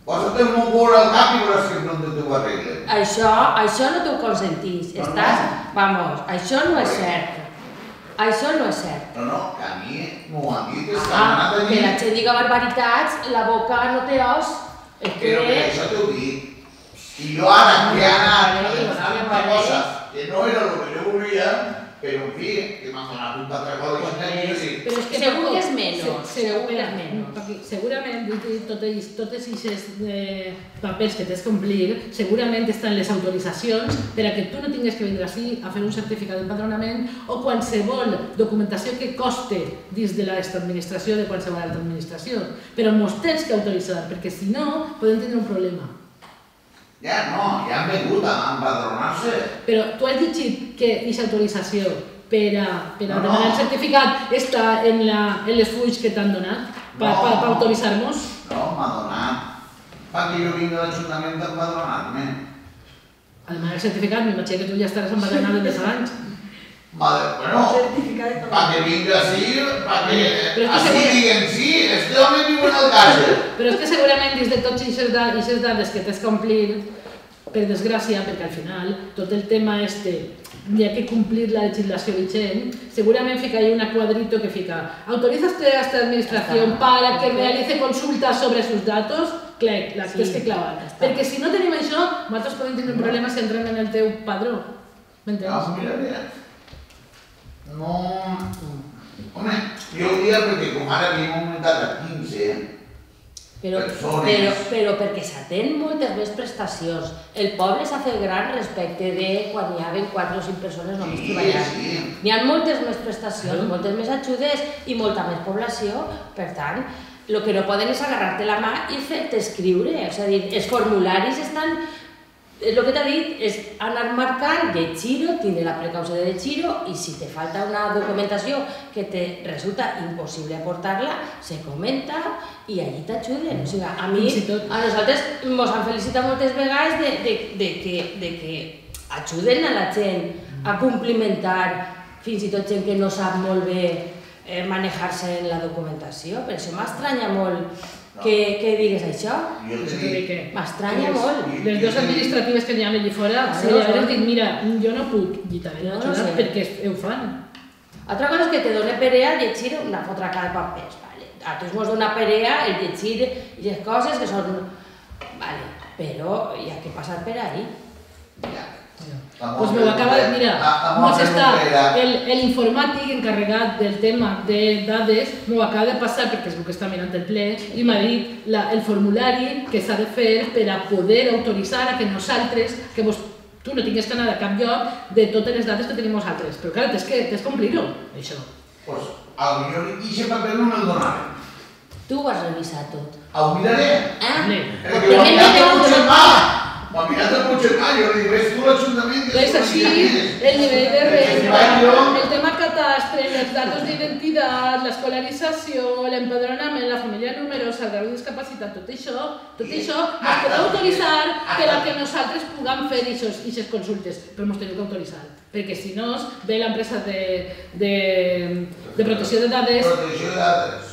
Posa't el mongol al cap i veuràs que no t'ho arreglen. Això, això no t'ho consentís. Estàs, vamos, això no és cert. Això no és cert. No, no, que a mi m'ho han dit, és que Ah, m'han anat allí. que la gent diga barbaritats, la boca no té os. És que... Però per això t'ho dic. I jo ara que he anat a demanar una cosa que no era el que jo volia, però en fi, que m'han donat un patracó de xinès. Però és que Segur Paco, que és menys, se- segur que és espera, menys. Paqui, segurament totes totes aquestes eh, papers que tens que complir segurament estan les autoritzacions per a que tu no tinguis que vindre així a fer un certificat d'empadronament o qualsevol documentació que coste dins de l'esta administració de qualsevol altra administració. Però mos tens que autoritzar, perquè si no podem tindre un problema. Ja no, ja han vingut a empadronar-se. Però tu has dit que aquesta autorització per a, per a No, no. demanar el certificat està en, la, en les fulls que t'han donat per No. pa, pa autoritzar-nos? No, m'ha donat. Perquè jo vinc de l'Ajuntament a empadronar-me. A demanar el certificat, m'imagino que tu ja estaràs empadronat des de fa anys. Madre, bueno, para que vinga així, para que Però és que així segur- diguen sí, este home viu en el càcer. Però és que segurament dins de totes aquestes dades que tens que complir, per desgràcia, perquè al final tot el tema este hi ha que complir la legislació vigent, segurament fica ahí una cuadrito que fica autoriza usted a esta administración para que realice consultas sobre sus datos, clic, la tens que clavar. Perquè si no tenim això, nosaltres podem tenir un problema si entrem en el teu padró. M'entens? No, mira, mira. No... Home, jo ho dia perquè com ara havíem augmentat a quinze Però, persones... però, però perquè s'atén moltes més prestacions. El poble s'ha fet gran respecte de quan hi havia quatre o cinc persones només Sí, treballant. sí. N'hi ha moltes més prestacions, moltes més ajudes i molta més població. Per tant, el que no poden és agarrar-te la mà i fer-te escriure. És a dir, els formularis estan... El que t'ha dit és anar marcant, llegir-ho, tindre la precaució de llegir-ho i si te falta una documentació que te resulta impossible aportar-la, se comenta i allí t'ajuden. O sigui, a mi, a nosaltres ens han felicitat moltes vegades de, de, de, que, de que ajuden a la gent a complimentar fins i tot gent que no sap molt bé eh, manejar-se en la documentació. Per això m'estranya molt que, que digues això. M'estranya molt. Les dues administratives que n'hi ha allà fora, si li hagués dit, mira, jo no puc lluitar No, no ajudar sé. perquè ho fan. Altra cosa és que te dona perea llegir una fotraca de papers, vale. A tots mos dona perea el llegir les coses que són... Vale, però hi ha que passar per ahí. Pues me ho acaba de... Mira, mos està el, el informàtic encarregat del tema de dades, m'ho acaba de passar perquè és el que està mirant el ple i m'ha dit la, el formulari que s'ha de fer per a poder autoritzar a que nosaltres, que vos, tu no tingues que anar a cap lloc de totes les dades que tenim nosaltres. Però clar, tens que, tens que complir-ho, això. Pues, a lo millor aquest paper no me'l donaven. Tu ho has revisat tot. Ho miraré. Eh? Perquè ho ha mirat el Puigdemà. Ho ha mirat el Puigdemà. Jo li dic, ves tu l'Ajuntament que Es así, el nivel de renta, el tema catástre, los datos de identidad, la escolarizació, l'empadronament, la família numerosa, el grau de discapacitat, tot això, tot això ens podeu autoritzar per a que nosaltres puguem fer aquestes consultes, però ens teniu que autoritzar, perquè si no ve l'empresa de, de, de protecció de dades... Protecció de dades.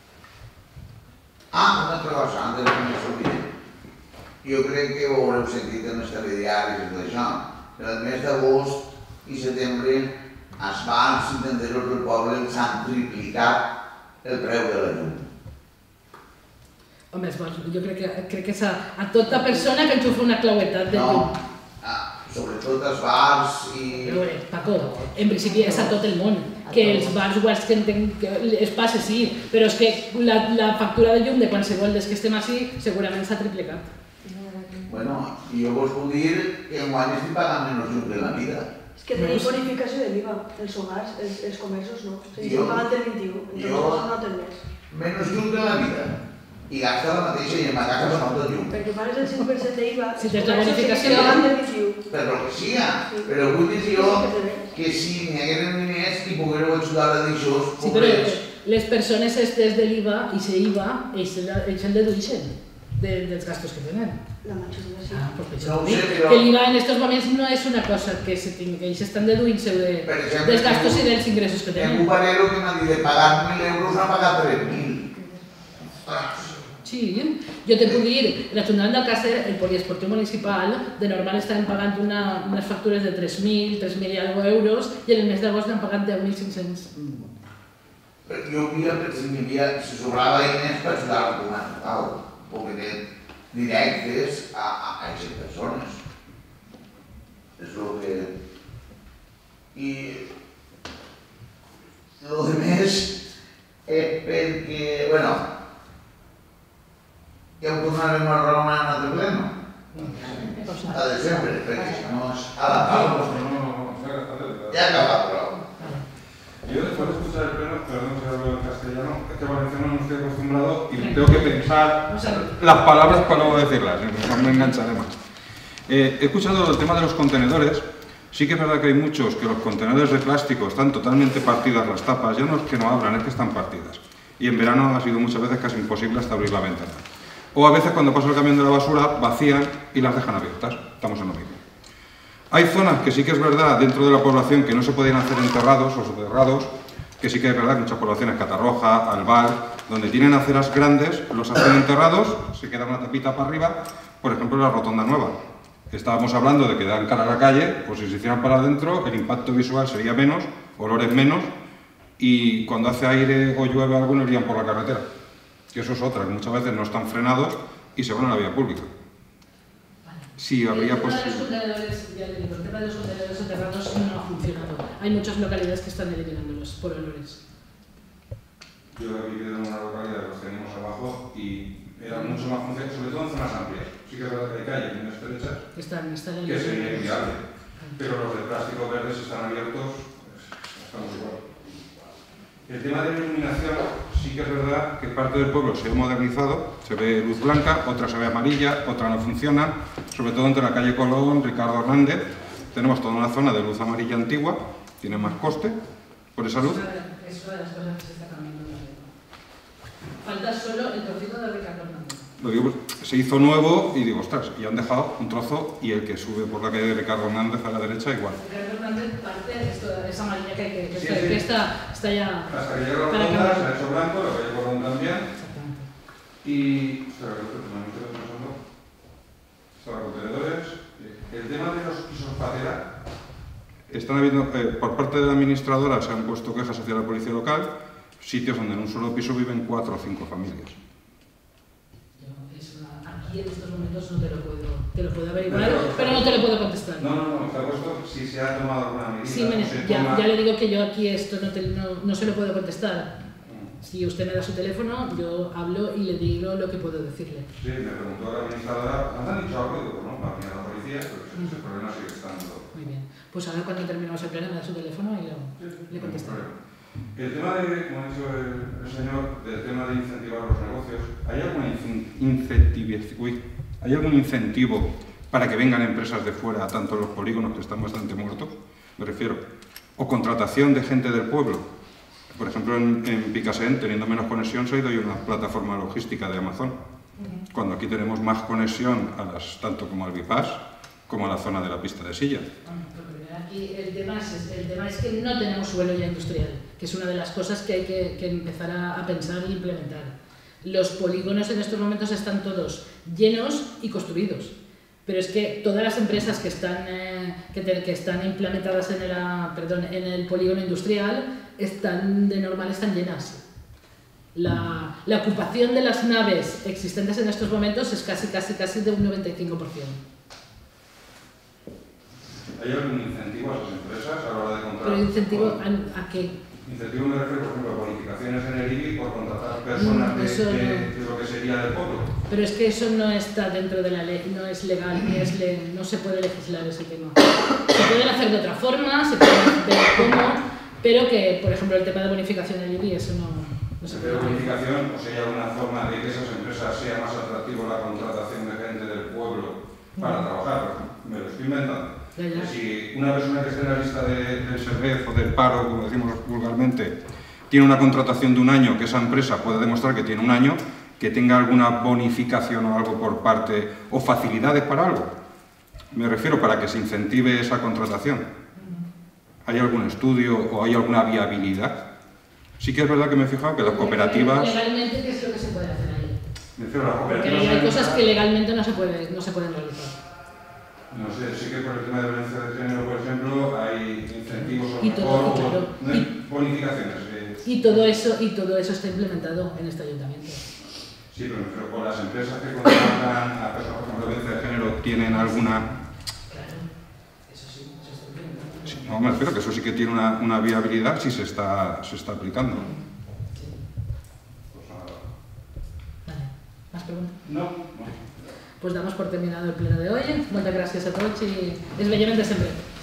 Ah, una altra cosa, antes de que me s'oblidi. Jo crec que ho haureu sentit en els telediaris i tot això. En el mes d'agost i setembre els bars i tenderos del poble s'han triplicat el preu de la llum. Home, jo crec que, crec que és a, a tota persona que enxufa una clauetat de llum. No, sobretot els bars i... Però bé, Paco, en principi és a tot el món, que els bars igual que, entenc, que es passa, sí, però és que la, la factura de llum de qualsevol dels que estem així segurament s'ha triplicat. Bueno, jo vos puc dir que enguany estic pagant menys llum de la vida. És que tenim bonificació de l'I V A, els hogars, els, els comerços no. O sigui, Jo- estan pagant el vint-i-u, jo- entonces no tenen més. Menys llum de la vida. I gasta la mateixa i en ma casa no falta llum. Perquè pagues el cinc per cent d'I V A, Si els tens la comerços bonificació- segueixen pagant el vint-i-u. Per lo que siga, però vull dir jo que si n'hi hagueren diners i poguéreu ajudar a d'això, Sí, però les persones estes de l'I V A i se I V A, ells, ells el dedueixen de, dels gastos que tenen. La majoria sí. Ah, pues No ho això, sé, però- que l'I V A en estos moments no és una cosa que se tingui, que ells estan deduint-se de, Per exemple, dels gastos i tengo- dels ingressos que Tengo un tenen. parero que m'ha dit de pagar mil euros, n'ha pagat tres mil. Sí, sí. Jo t'he pogut dir, l'Ajuntament d'Alcàsser, el poliesportiu municipal, de normal estaven pagant una, unes factures de tres mil, tres mil i algo euros, i en el mes d'agost n'han pagat deu mil cinc-cents. Jo havia, si m'hi havia, si sobrava diners per ajudar al comerç local, perquè directes a, a, a aquestes persones. És el que... I... Lo de més és perquè, bueno, ja ho tornarem a raonar en altre pleno. A desembre, perquè si no és a la taula. Ya acaba, però... Yo después de escuchar el pleno, perdón si hablo en castellano, es que valenciano no estoy acostumbrado y tengo que pensar las palabras para luego decirlas, no me engancharé más. Eh, he escuchado el tema de los contenedores. Sí que es verdad que hay muchos que los contenedores de plástico están totalmente partidas las tapas, ya no es que no abran, es que están partidas. Y en verano ha sido muchas veces casi imposible hasta abrir la ventana. O a veces cuando pasa el camión de la basura vacían y las dejan abiertas. Estamos en lo mismo. Hay zonas que sí que es verdad dentro de la población que no se podían hacer enterrados o soterrados, que sí que es verdad que muchas poblaciones, Catarroja, Albal, donde tienen aceras grandes, los hacen enterrados, se queda una tapita para arriba, por ejemplo la Rotonda Nueva. Estábamos hablando de que dan cara a la calle, pues si se hicieran para adentro, el impacto visual sería menos, olores menos, y cuando hace aire o llueve algo no irían por la carretera. Que eso es otra, que muchas veces no están frenados y se van a la vía pública. Sí, habría posible. El tema de los contenedores soterrados no ha funcionado. Hay muchas localidades que están eliminándolos por olores. Yo he vivido en una localidad, los teníamos abajo y eran mucho más funcionales, sobre todo en zonas amplias. Sí que es verdad que hay calles muy estrechas, están, están que sería inviable, pero los de plástico verdes están abiertos, pues, estamos igual. El tema de la iluminación, sí que es verdad que parte del pueblo se ha modernizado, se ve luz blanca, otra se ve amarilla, otra no funciona, sobre todo entre la calle Colón, Ricardo Hernández, tenemos toda una zona de luz amarilla antigua, tiene más coste por esa luz. Es una de las cosas que se está cambiando. Falta solo el trocito de Ricardo Hernández. Lo digo, se hizo nuevo y digo, ostras, y han dejado un trozo y el que sube por la calle de Ricardo Hernández a la derecha igual. Ricardo Hernández parte, esto, esa amarilla que, que, que, sí, que, sí. que está, está ya... Hasta que llega la Rotonda, se ha hecho blanco, la calle Colón también. Y... Ostras, me estoy pasando. Para contenedores. El tema de los pisos patera. Están habiendo, eh, por parte de la administradora se han puesto quejas hacia la policía local, sitios donde en un solo piso viven cuatro o cinco familias. Aquí en estos momentos no te lo puedo, te lo puedo averiguar, pero, pero no te lo puedo contestar. No, no, no, está puesto si se ha tomado alguna medida. Sí, me, se ya, toma... ya le digo que yo aquí esto no, te, no, no se lo puedo contestar. Si usted me da su teléfono, yo hablo y le digo lo que puedo decirle. Sí, me preguntó la administradora, ¿nos han dicho algo? Digo, no, para venir a la policía, pero ese, ese problema sigue estando. Muy bien, pues ahora cuando terminemos el pleno me da su teléfono y lo, sí, sí, le contestaré. El tema de, como ha dicho el, el señor, del tema de incentivar los negocios, ¿hay alguna incentivación? Uy, ¿hay algún incentivo para que vengan empresas de fuera, tanto en los polígonos que están bastante muertos, me refiero, o contratación de gente del pueblo? Por ejemplo, en, en Picassent, teniendo menos conexión, se ha ido a una plataforma logística de Amazon, uh-huh. Cuando aquí tenemos más conexión, a las, tanto como al Bypass, como a la zona de la pista de silla. Aquí el tema, es, el tema es que no tenemos suelo ya industrial, que es una de las cosas que hay que, que empezar a, a pensar e implementar. Los polígonos en estos momentos están todos llenos y construidos, pero es que todas las empresas que están, eh, que, te, que están implementadas en el, perdón, en el polígono industrial están, de normal están llenas. La, la ocupación de las naves existentes en estos momentos es casi, casi, casi de un noventa y cinco por ciento. ¿Hay algún incentivo a esas empresas a la hora de contratar? ¿Pero incentivo a, a qué? Incentivo me refiero, por ejemplo, a bonificaciones en el I B I por contratar personas de, no, de, de lo que sería del pueblo. Pero es que eso no está dentro de la ley, no es legal, ni es le, no se puede legislar ese tema. Se pueden hacer de otra forma, se puede ver cómo, pero que, por ejemplo, el tema de bonificación del I B I, eso no, no se puede. ¿De bonificación o sería alguna forma de que esas empresas sea más atractivo la contratación de gente del pueblo para no. trabajar? Me lo estoy inventando. Ya, ya. Si una persona que esté en la lista de, del SERVEF o del paro, como decimos vulgarmente, tiene una contratación de un año, que esa empresa puede demostrar que tiene un año, que tenga alguna bonificación o algo por parte, o facilidades para algo. Me refiero para que se incentive esa contratación. ¿Hay algún estudio o hay alguna viabilidad? Sí que es verdad que me he fijado que las cooperativas... Legalmente, ¿qué es lo que se puede hacer ahí? Me refiero a las Porque cooperativas. hay cosas que legalmente no se, puede, no se pueden realizar. No sé, sí que por el tema de violencia de género, por ejemplo, hay incentivos o Y todo, mejor, claro. no hay bonificaciones. Eh. Y todo eso y todo eso está implementado en este ayuntamiento. Sí, pero me refiero con las empresas que contratan a personas con violencia de género, ¿tienen alguna...? Claro, eso sí, eso está implementado. Sí, no, me refiero que eso sí que tiene una, una viabilidad si se está, se está aplicando. Sí. Pues nada. Vale, ¿más preguntas? No, no. Pues damos por terminado el pleno de hoy. Muchas gracias a todos y es bellamente siempre.